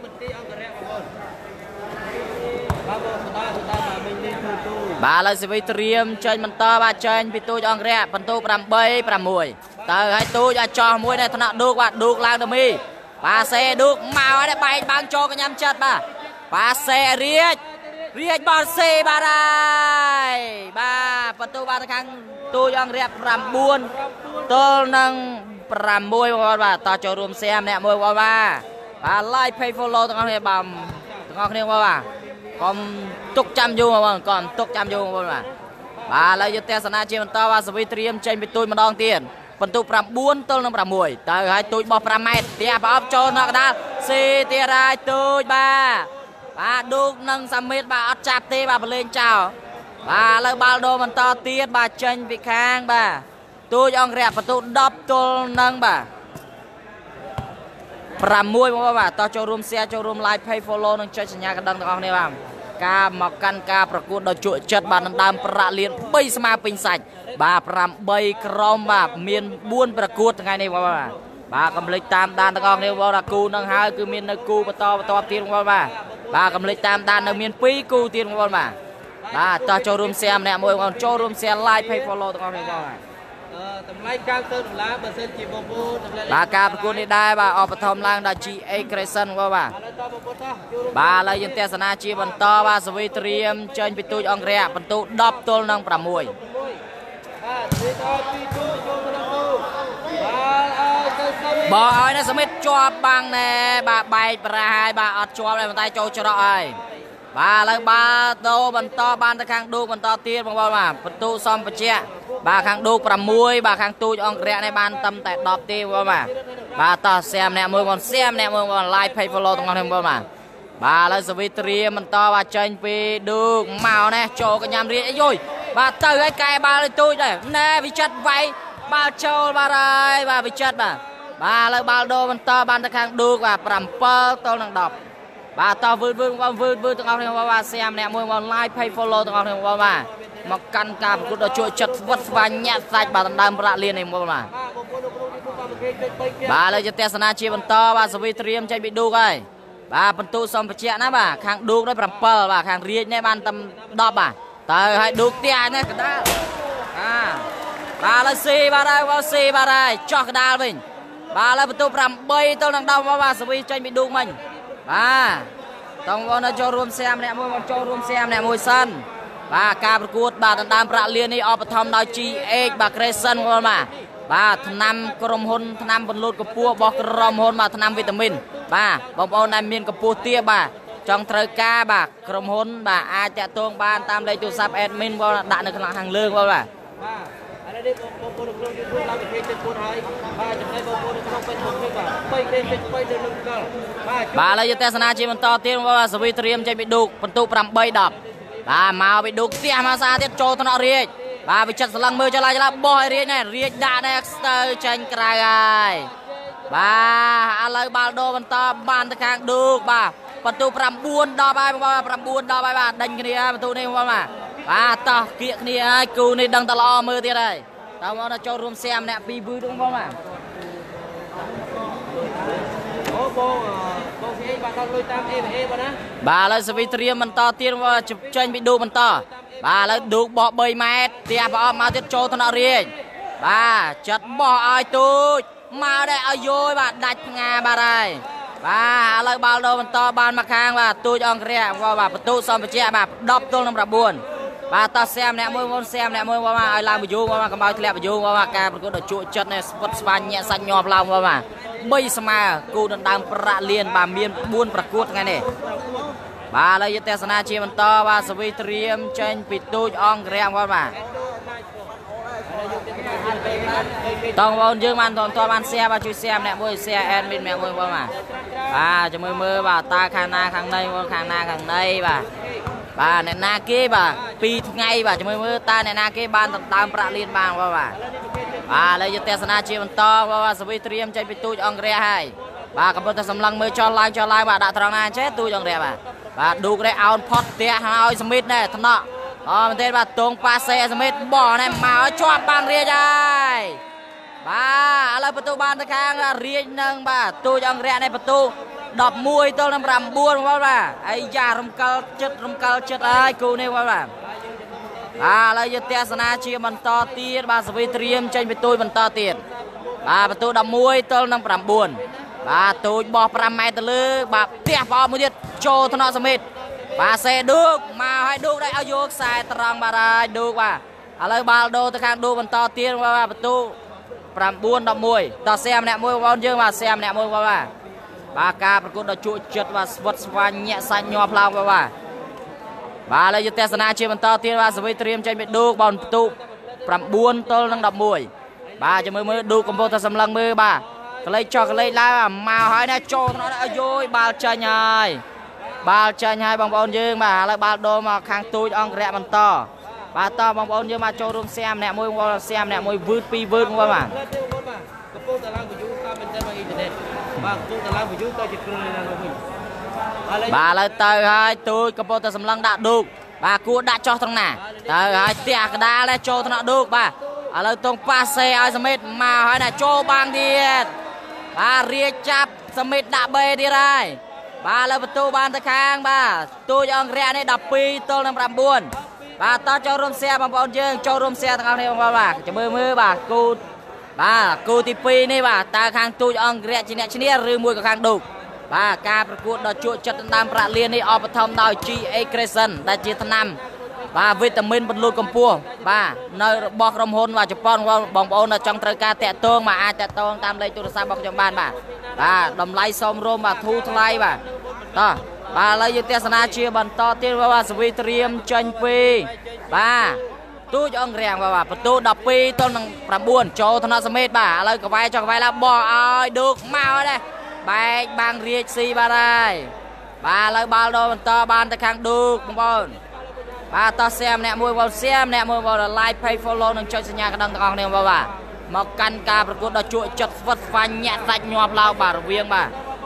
បាទឥឡូវសេវីត្រៀមចេញបន្តបាទចេញពីទូចអង្គរៈបន្ទុក 8-6 ទៅឲ្យទូចអាចចោះមួយនៅថ្នាក់ឌូកបាទឌូកឡើងទៅមីបាទសេឌូកមកហើយបែកបាំងចូលកញ្ញាំចិត្តបាទបាទសេរៀចបាល់សេបាទហើយបាទបន្ទុកបាទទៅខាងទូចអង្គរៈ 9 ទល់នឹង 6 បងប្អូនបាទតោះចូលរួមសែម្នាក់មួយបងប្អូនបាទ like pay follow ទាំងអស់គ្នាបាទទាំងអស់គ្នាបងប្អូនបាទកុំទុកចាំយូរបងប្អូនកុំទុកចាំយូរបងប្អូនបាទបាទឥឡូវយើងទស្សនាជាបន្តបាទសវីត្រៀមចេញពីទូចម្ដងទៀតបន្ទុក 9 ទល់នឹង 6 ទៅឲ្យទូចបោះ 5 ម៉ែត្រផ្ទះប្រអប់ចូលនៅកណ្ដាលស៊ីទៀតហើយទូចបាទឌូកនឹងសាមីតបាទអត់ចាប់ទេបាទបលេងចោលបាទឥឡូវបាល់ដូបន្តទៀតបាទចេញពីខាងបាទទូចអង្គរៈបន្ទុក 10 ទល់នឹងបាទ6បងប្អូនបាទតោះចូលរួម share ចូលរួម like pay follow និងចុចសញ្ញាកណ្ដឹងទាំងអស់គ្នាបាទការមកកាន់ការប្រកួតដ៏ជក់ចិត្តបាទដណ្ដើមប្រាក់លាន3ស្មើពេញសាច់បាទ8ក្រុមបាទមាន4ប្រកួតថ្ងៃនេះបងប្អូនបាទកំលេចតាមដានទាំងអស់គ្នាបងប្អូនគូនឹងហើយគឺមាននៅគូបន្តទៀតបងប្អូនបាទកំលេចតាមដាននៅមាន2គូទៀតបងប្អូនបាទតោះចូលរួម share ម្នាក់មួយបងប្អូនចូលរួម share like pay follow ទាំងអស់គ្នាបងប្អូនតម្លៃកាំងទៅដុល្លារបើសិនជាបងប្អូនតម្លៃបាទការប្រកួតនេះដែរបាទអបឋមឡើងដល់ GA Creation បាទបាទឥឡូវយើងទស្សនាជាបន្តបាទសវីត្រៀមចេញពីទូចអង្គរៈបន្ទុក 10 ទល់នឹង 6 បាទទីដល់ពីទូចចូលទៅដល់បាទឲ្យទៅសមិទ្ធជាប់បាំងណែបាទបែកប្រាហើយបាទអត់ជាប់ទេប៉ុន្តែចូលច្រកហើយបាទឥឡូវបាល់ដូបន្តបានទៅខាងឌូកបន្តទៀតបងប្អូនបាទបន្ទុកសំបជាបាទខាងឌូក 6 បាទខាងទូចអង្គរៈនេះបានតែ 10 ទេបងប្អូនបាទតោះសែម្នាក់មួយបងសែម្នាក់មួយបង like pay follow ទាំងអស់គ្នាបងប្អូនបាទឥឡូវសវីត្រៀមបន្តបាទចេញពីឌូកមកណែចូលកញ្ញាំរៀងអីយយបាទទៅឲ្យកែបាល់ទៅទូចដែរណែវិចិត្រវាយបាល់ចូលបាទហើយបាទវិចិត្របាទឥឡូវបាល់ដូបន្តបានទៅខាងឌូកបាទ 7 ទល់នឹង 10 បាទតោះវឺតទាំងអស់គ្នាបាទសែម្នាក់មួយបង like pay follow ទាំងអស់គ្នាបងបាទមកកាន់ការប្រកួតដ៏ជក់ចិត្តស្វិតស្វាញញាក់សាច់បាទដណ្ដើមប្រាក់លាននេះបងបាទឥឡូវយើងទស្សនាជាបន្តបាទសវីត្រៀមចេញពីឌូកហើយបាទបន្ទុកសំបជាណាបាទខាងឌូកនេះ 7 បាទខាងរាជនេះបានតែ 10 បាទទៅឲ្យឌូកផ្ទះនេះកណ្ដាលបាទឥឡូវស៊ីបាទហើយបងស៊ីបាទហើយចោះកណ្ដាលវិញបាទឥឡូវបន្ទុក 8 ទល់នឹង 10 បាទសវីចេញពីឌូកមិញបាទតោះបងនៅចូលរួមសែម្នាក់មួយបងចូលរួមសែម្នាក់មួយសិនបាទការប្រកួតបាទដណ្ដើមប្រាក់លាននេះអបឋមដោយ GH បាទ Creation បងបាទថ្នាំក្រុមហ៊ុនថ្នាំបន្លូតកម្ពស់របស់ក្រុមហ៊ុនបាទថ្នាំវីតាមីនបាទបងប្អូនដែលមានកម្ពស់ទាបបាទចង់ត្រូវការបាទក្រុមហ៊ុនបាទអាចតាក់ទងបានតាមលេខទូរស័ព្ទ admin បងដាក់នៅខាងលើបងបាទឥឡូវនេះបងប្អូនក្នុង YouTube ឡើងពីពេចពួនហើយបាទចំណែកបងប្អូននៅក្នុងពេចFacebook បាទ3ពេច3នៅនឹងកលបាទឥឡូវយើងទស្សនាជាបន្តទៀតបាទសវីត្រៀមចេញពីឌូកបន្ទុក 8-10 បាទមកពីឌូកផ្ទះមកសាទៀតចូលថ្នាក់រាជបាទវិចិត្រស្លឹងមើលចលាបោះឲ្យរាជណែរាជដាក់ណែទៅចាញ់ក្រៅហើយបាទឥឡូវបាល់ដូបន្តបានទៅខាងឌូកបាទបន្ទុក 9-10 ហើយបងប្អូន 9-10 ហើយបាទដេញគ្នាបន្ទុកនេះបងប្អូនបាទតោះគៀកគ្នាហើយគូនេះដឹងតែល្អមើលទៀតហើយតើបងប្អូនចូលរួមសែម្នាក់2 វឺបងប្អូនបាទអូបងពីអីបាទដល់លុយតាម AVA បងណាបាទឥឡូវសវីត្រៀមបន្តទៀតចេញពីឌូកបន្តបាទឥឡូវឌូកបោះ 3 ម៉ែត្រផ្ទះប្រអប់មកទៀតចូលថ្នាក់រាជបាទចាត់បោះឲ្យទូច mau đây ở vô bà đặt ngà bà đây bà lời bao đồ mình to ban mặc hàng bà tôi cho ông kia bà tu xong bà che bà đập tôi năm buồn bà ta xem nè môi xem nè môi bà ai làm vụ bà cầm bao thép vụ bà ca có được chuột chất này vật span nhẹ xanh nhọp lòng bà bây mà cô đang pra liền bà miên buôn pra cuột ngay này bà lấy tê sana chia mình to bà svi triêm trên bị tôi ông kia bà tông bồn dương man toàn man xe bà chui xem nè môi xe en bên mẹ môi bà cho mưa bà ta khang na khang đây bà nè na kia bà pi ngay bà cho mưa ta nè na kia ban tam pra liên bang bà lấy tê sana chia mình to bà svi triêm trên bị tôi ông kia hai bà cầm bông sầm lăng mưa cho like bà đã thằng na chết tôi ông kia bà đủ cái ao pot tia ao smith này thằng nọ mình tên bà tung pa xe smith bỏ này mà cho bang ria đây bà lấyประตู បានទៅខាងរៀងនឹងបាទទូចអង្គរៈនេះបន្ទូ11 ទល់នឹង 9 បាទអាយ៉ារំកិលចិត្តហើយគូនេះបាទឥឡូវយកទស្សនាជាបន្តទៀតបាទសវីត្រៀមចេញពីទូចបន្តទៀតបាទបន្ទូ11 ទល់នឹង 9 បាទទូចបោះ 5 ម៉ែត្រទៅលើបាទផ្ទះបោះមួយទៀតចូលថ្នាក់សមិទ្ធបាទសេឌូកមកឲ្យឌូកដែរឲ្យយកខ្សែត្រង់បាទហើយឌូកបាទឥឡូវបាល់ដូទៅខាងឌូកបន្តទៀតបាទបន្ទូ9-11 តសែម្នាក់មួយបងយើងបាទសែម្នាក់មួយបាទការប្រកួតដ៏ជក់ចិត្តបាទស្វិតស្វាញញាក់សាច់ញាប់ឡើងបាទឥឡូវយកទស្សនាជាបន្តទៀតបាទសវីត្រៀមចេញពីឌូកបោលបន្ទូ9 ទល់នឹង 11បាទចាំមើលឌូកកំពុងតែសម្លឹងមើលបាទកលេចចោះកលេចឡើងមកហើយណាចូលទៅអើយយបាល់ចាញ់ហើយបងប្អូនយើងបាទឥឡូវបាល់ដូរមកខាងទូចអង្គរៈបន្តបាទតបងប្អូនយើងមកចូលរួមសែម្នាក់មួយវឺត2វឺតមកបាទកំពុងតែឡើងវិទ្យុតាមអ៊ីនធឺណិតបាទកំពុងតែឡើងវិទ្យុទៅជាគ្រូនៅនោះវិញបាទឥឡូវទៅហើយទូចកំពុងតែសម្លឹងដាក់ឌូកបាទគួរដាក់ចោះត្រង់ណាទៅហើយផ្ទះកដាលចូលថ្នាក់ឌូកបាទឥឡូវតងប៉ាសេឲ្យសមិទ្ធមកហើយណាចូលបាំងទៀតបាទរៀបចាប់សមិទ្ធដាក់បេទៀតហើយបាទឥឡូវបន្ទូបានទៅខាងបាទទូចអង្គរៈនេះ12 ទល់នឹង 9បាទតចូលរួមសែបងប្អូនយើងចូលរួមសែទាំងអស់គ្នាបងប្អូនបាទចាំមើលបាទគូទី 2 នេះបាទតើខាងទូចអង្គរៈជាអ្នកឈ្នះឬមួយក៏ខាងឌូកបាទការប្រកួតដ៏ជក់ចិត្តដណ្ដើមប្រាក់លាននេះអបឋមដោយ GA Crescent ដែលជាថ្នាំបាទវីតាមីនបន្លូតកម្ពស់បាទនៅរបស់ក្រុមហ៊ុនបាទជប៉ុនបងប្អូនដែលចង់ត្រូវការតាក់ទងមកអាចតាក់ទងតាមលេខទូរស័ព្ទរបស់ខ្ញុំបានបាទតម្លៃសមរម្យបាទធូរថ្លៃបាទតោះបាទឥឡូវយើងទស្សនាជាបន្តទៀតបាទសវីត្រៀមចេញពីបាទទូចអង្គរាំងបាទបន្ទូ12 ទល់នឹង 9ចូលថ្នាក់សមិទ្ធបាទឥឡូវកវាយចុះកវាយឡើងបោះឲ្យឌូកមកដែរបែកបាំងរាជស៊ីបាទហើយបាទឥឡូវបាល់ដូរបន្តបានទៅខាងឌូកបងប្អូនបាទតោះសែម្នាក់មួយបង like page follow និងចុចសញ្ញាកណ្ដឹងទាំងអស់គ្នាបងបាទមកកាន់ការប្រកួតដ៏ជក់ចិត្តស្វិតស្វាញញាក់សាច់ញាប់ឡើងបាទរវាងបាទ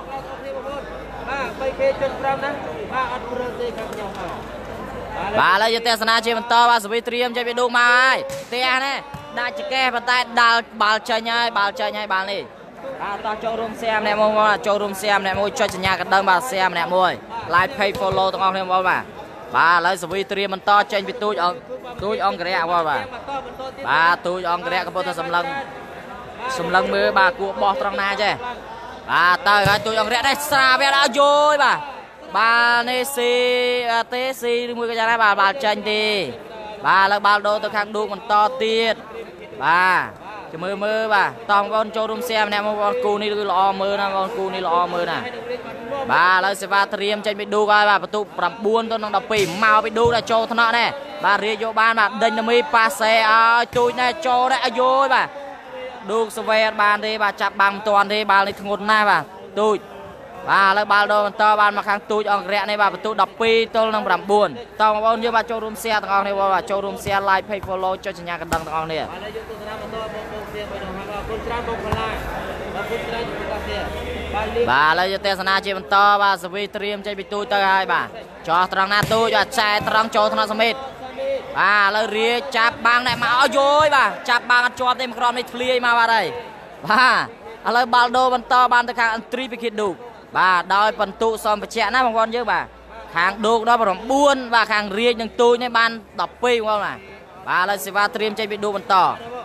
3K.5 ណាបាទអត់ព្រឹកទេខាងខ្ញុំបាទឥឡូវយកទស្សនាជាបន្តបាទសវីត្រៀមចេញពីឌូកមកហើយផ្ទះនេះដាក់ចកេះប៉ុន្តែដាល់បាល់ចេញហើយបាល់នេះបាទតោះចូលរួមសែម្នាក់មួយចូលរួមសែម្នាក់មួយចុចសញ្ញាកណ្ដឹងបាទសែម្នាក់មួយ like page follow ទាំងអស់គ្នាបងបាទឥឡូវសវីត្រៀមបន្តចេញពីទូចអង្គរៈបាទទូចអង្គរៈកំពុងតែសម្លឹងមើលបាទគួរបោះត្រង់ណាចេះបាទទៅហើយទូចអង្គរៈនេះស្រាវាដល់យោយបាទបាល់នេះស៊ីឬមួយក៏យ៉ាងណាបាទបាល់ចាញ់ទេបាទឥឡូវបាល់ដូរទៅខាងឌូកបន្តទៀតបាទចាំមើលបាទតោះបងប្អូនចូលរួមសែម្នាក់មកបងគូនេះគឺល្អមើលណាបងគូនេះល្អមើលណាបាទឥឡូវសេវាត្រៀមចេញពីឌូកហើយបាទបន្ទុក9 ទល់នឹង 12មកពីឌូកដល់ចូលថ្នាក់នេះបាទរៀបយកបានបាទដេញណាមីប៉ាសេឲ្យទូចនេះចូលនេះឲ្យយោយបាទឌូកសវេអត់បានទេបាទចាប់បាំងមិនទាន់ទេបាល់នេះធ្ងន់ណាស់បាទទូចបាទឥឡូវបាល់ដូរបន្តបានមកខាងទូចអង្គរៈនេះបាទបន្ទុក12 ទល់នឹង 9តើបងប្អូនយើងបាទចូលរួមសែទាំងអស់គ្នាបាទចូលរួមសែ like page follow ចុចសញ្ញាកណ្ដឹងទាំងអស់គ្នាបាទយើងទស្សនាបន្តបងប្អូនសែបងគុណច្រើនបងប្អូនឡាយបាទគុណច្រើនជួបកាសែបាទឥឡូវយកទស្សនាជាបន្តបាទសវីត្រៀមចេញពីទូចទៅហើយបាទចោះត្រង់ណាទូចបាទចែត្រង់ចូលថ្នាក់សមិទ្ធបាទឥឡូវរៀបចាប់បាំងនេះមកឲ្យយោយបាទចាប់បាំងអត់ជាប់ទេក្រុមនេះធ្លាយមកបាទហើយបាទឥឡូវបាល់ដូរបន្តបានទៅខាងអន្ត្រីពីគីឌូកបាទដោយបន្ទុសមបច្ចៈណាបងប្អូនយើងបាទខាងឌូកដល់9បាទខាងរាជនឹងទូចនេះបាន12បងប្អូនបាទឥឡូវសេវាត្រៀមចេញពីឌូកបន្ត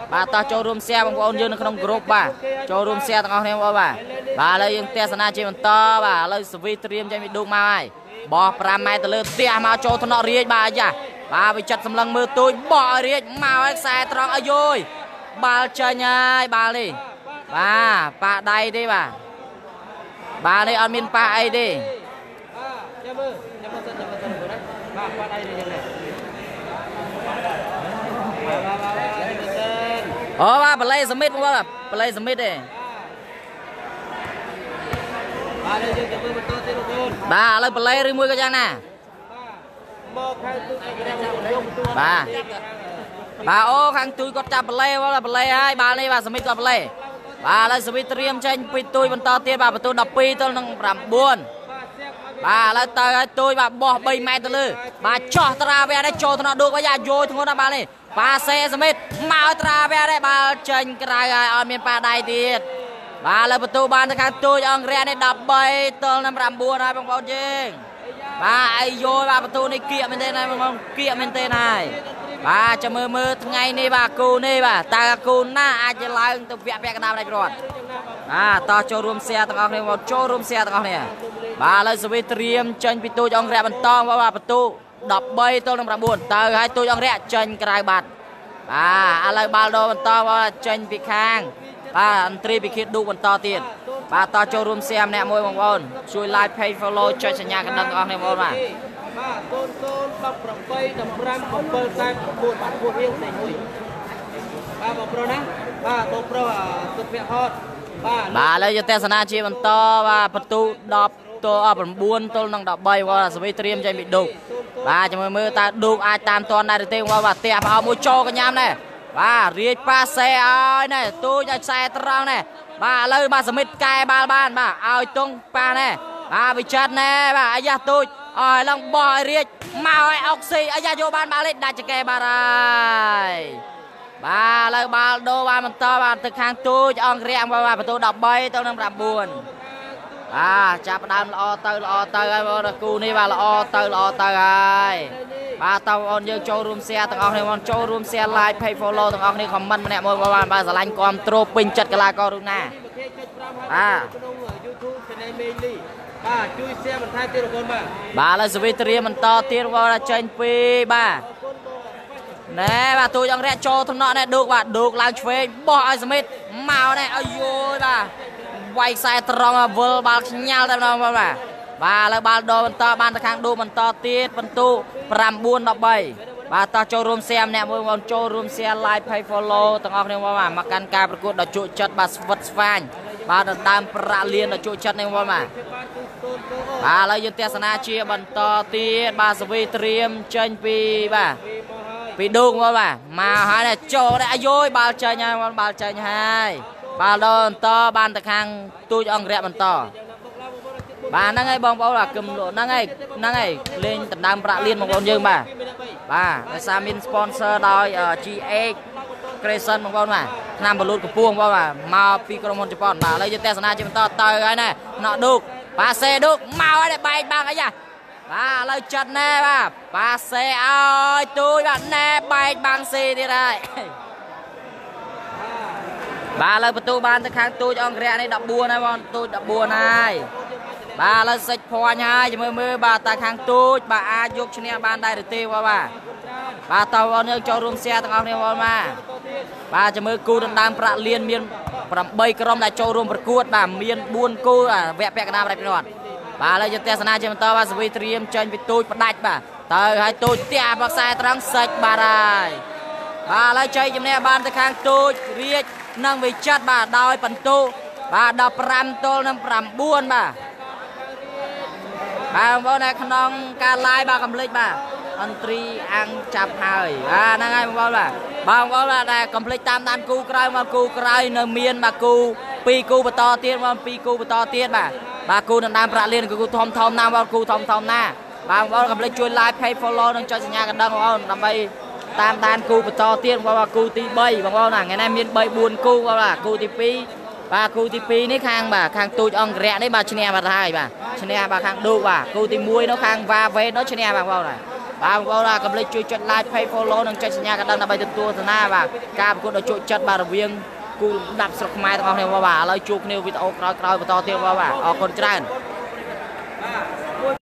បាទតោះចូលរួម share បងប្អូនយើងនៅក្នុង group បាទចូលរួម share ទាំងអស់គ្នាបងបាទបាទឥឡូវយើងទស្សនាជាបន្តបាទឥឡូវសវីត្រៀមចេញពីឌូកមកហើយបោះ5ម៉ែត្រទៅលើផ្ទះមកចូលថ្នាក់រាជបាទអាយ៉ាបាទវិចិត្រសម្លឹងមើលទូចបោះឲ្យរាជមកឲ្យខ្សែត្រង់ឲ្យយយបាល់ចេញហើយបាល់នេះបាទប៉ាដៃទេបាទបាល់នេះអត់មានប៉ាអីទេចាំមើលសិនណាបាទប៉ាដៃនេះយ៉ាងណាអូបាទបលេសមិតបងបាទបលេសមិតទេបាទយើងទៅមើលបន្តទៀតបងប្អូនបាទឥឡូវបលេឬមួយក៏យ៉ាងណាមកខាងទូចឲ្យខ្ញុំយកទូបាទបាទអូខាងទូចគាត់ចាប់បលេបងបលេហើយបាល់នេះបាទសមិតគាត់បលេបាទឥឡូវសវិតត្រៀមចេញពីទូចបន្តទៀតបាទបន្ទូ12ទល់នឹង9បាទឥឡូវទៅឲ្យទូចបាទបោះ3ម៉ែត្រទៅលើបាទចោះត្រាវែនេះចូលថ្នាក់ឌូកអាយ៉ាយោធ្ងន់ណាស់បាល់នេះប៉ាសេសមិតមកត្រាវែនេះបាល់ចេញក្រៅហើយអត់មានប៉ាដៃទៀតបាទឥឡូវបន្ទូបានទៅខាងទូចអង្គរៈនេះ13ទល់នឹង9ហើយបងប្អូនយើងបាទអាយយោបាទបន្ទូនេះគៀកមែនទេណាបងប្អូនគៀកមែនទេណាបាទចាំមើលថ្ងៃនេះបាទគូនេះបាទតើគូណាអាចឡើងទៅពាក់កណ្ដាលដាច់ព្រាត់បាទតោះចូលរួម share ទាំងអស់គ្នាបងចូលរួម share ទាំងអស់គ្នាបាទឥឡូវសវិត្រៀមចេញពីទូចអង្គរៈបន្តបាទបន្ទូ13ទល់នឹង9ទៅឲ្យទូចអង្គរៈចេញក្រៅបាត់បាទឥឡូវបាល់ដូរបន្តបាទចេញពីខាងបាទអន្ត្រីពីខៀតឌូកបន្តទៀតបាទតោះចូលរួម share ម្នាក់មួយបងប្អូនជួយ like page follow ចុចសញ្ញាកណ្ដឹងទាំងអស់គ្នាបងប្អូនបាទបាទ0018 15 7 49បាទពួករៀងផ្សេងមួយបាទបងប្រុសណាបាទបងប្រុសសុភ័ក្រហតបាទឥឡូវយើងទស្សនាជាបន្តបាទបន្ទូ10ទល់9ទល់នឹង13បាទសវីត្រៀមចេញពីឌូកបាទចាំមើលតើឌូកអាចតាមទាន់ដែរទេបងបាទផ្ទះមកមួយចូលកញ្ញាំដែរបាទរាជប៉ាសេឲ្យណែទូចឲ្យខ្សែត្រង់ណែបាទឥឡូវបាទសមិតកែបាល់បានបាទឲ្យតុងប៉ាណែបាទវិចិត្រណែបាទអាយ៉ាទូចឲ្យឡើងបោះឲ្យរាជមកឲ្យអុកស៊ីអាយ៉ាយកបានបាល់លេខដាច់ចកែបាទហើយបាទឥឡូវបាល់ដូរបានបន្តបាទទៅខាងទូចអង្គរៈបាទបន្ទូ13ទៅនឹង9ចាប់ផ្ដើមល្អទៅហើយបងគូនេះបាទល្អទៅហើយបាទតើបងប្អូនយើងចូលរួម share ទាំងអស់គ្នាបងចូលរួម share like page follow ទាំងអស់គ្នា comment ម្នាក់មួយបាទស្រឡាញ់គាំទ្រពេញចិត្តកីឡាកររូបណាបាទក្នុង YouTube channel មេងលីបាទជួយ share បន្ថែមទៀតបងប្អូនបាទឥឡូវសវិត្រៀមបន្តទៀតបងចេញពីបាទណែបាទទូចអង្គរៈចូលថ្នាក់ណែឌូកបាទឌូកឡើងឆ្វេងបោះឲ្យសមិតមកណែឲ្យយយបាទវាយខ្សែត្រង់វិលបាល់ខ្ញាល់តែម្ដងបាទបាទឥឡូវបាល់ដូរបន្តបានទៅខាងឌូបន្តទៀតបន្ទូ9 13បាទតោះចូលរួម share ម្នាក់មួយបងចូលរួម share like page follow ទាំងអស់គ្នាបងបាទមកកាន់ការប្រកួតដ៏ជក់ចិត្តបាទស្វិតស្វាញបាទដណ្ដើមប្រាក់លានដ៏ជក់ចិត្តនេះបងបាទឥឡូវយើងទស្សនាជាបន្តទៀតបាទសវីត្រៀមចេញពីបាទពីឌូកបងបាទមកហើយចូលដែរអាយយបាល់ចេញហើយបងបាល់ចេញហើយបាល់ដូរបន្តបានទៅខាងទូចអង្គរៈបន្តបាទហ្នឹងហើយបងប្អូនបាទគឹមលក់ហ្នឹងហើយលេងដណ្ដើមប្រាក់លានបងប្អូនយើងបាទដោយសារមាន sponsor ដោយ GX Creation បងប្អូនបាទថ្នាំបលូតកំពស់បងប្អូនបាទមកពីក្រុមហ៊ុនជប៉ុនបាទឥឡូវយើងទស្សនាជាបន្តទៅហើយណែណក់ឌូកបាទសេឌូកមកហើយបែកបាំងអីយ៉ាបាទឥឡូវចិត្តណែបាទបាទសេឲ្យទូចបាទណែបែកបាំងសេទៀតហើយបាទឥឡូវបន្ទូបានទៅខាងទូចអង្គរៈនេះ14ហើយបងទូច14ហើយបាទឥឡូវសិចភ័ញហើយមើលបាទតាខាងទូចបាទអាចយកឈ្នះបានដែរឬទេបាទតើបងយើងចូលរួម share ទាំងអស់គ្នាបងបាទចាំមើលគូដណ្ដើមប្រាក់លានមាន8ក្រុមដែលចូលរួមប្រកួតបាទមាន4គូវគ្គពាក់កណ្ដាលប្រដាប់ភ្នាត់បាទឥឡូវយើងទស្សនាជាបន្តបាទសវីត្រៀមចេញពីទូចផ្ដាច់បាទទៅឲ្យទូចផ្ទះបខ្សែត្រង់សិចបាទហើយបាទឥឡូវជ័យជំនះបានទៅខាងទូចរាជនិងវិចិត្របាទដោយបន្ទូបាទ15ទល់នឹង9បាទបងប្អូននៅក្នុងការ live បាទកំលេចបាទអន្ត្រីអង្គចាប់ហើយបាទហ្នឹងហើយបងប្អូនបាទដែលកំលេចតាមដានគូក្រោយមកគូក្រោយនៅមានបាទគូ2គូបន្តទៀតមក2គូបន្តទៀតបាទគូដណ្ដើមប្រាក់លានគូធំណាស់បាទគូធំណាស់បាទបងប្អូនកំលេចជួយ like page follow និងចុចសញ្ញាកណ្ដឹងបងប្អូនដើម្បីតាមដានគូបន្តទៀតបងប្អូនគូទី3បងប្អូនណាថ្ងៃនេះមាន3 4គូបាទគូទី2បាទគូទី2នេះខាងទូចអង្គរៈនេះបាទឈ្នះបាត់ហើយបាទឈ្នះបាទខាងឌូកបាទគូទី1នោះខាងវ៉ាវេតនោះឈ្នះបងប្អូនបាទបងប្អូនកុំភ្លេចជួយចុច like page follow និងចុចសញ្ញាកណ្ដឹងដើម្បីទទួលទស្សនាបាទការប្រកួតដ៏ជក់ចិត្តបាទរវាងគូដាប់ស្រុកខ្មែរទាំងអស់គ្នាបាទឥឡូវជួបគ្នាវីដេអូក្រោយៗបន្តទៀតបាទអរគុណច្រើន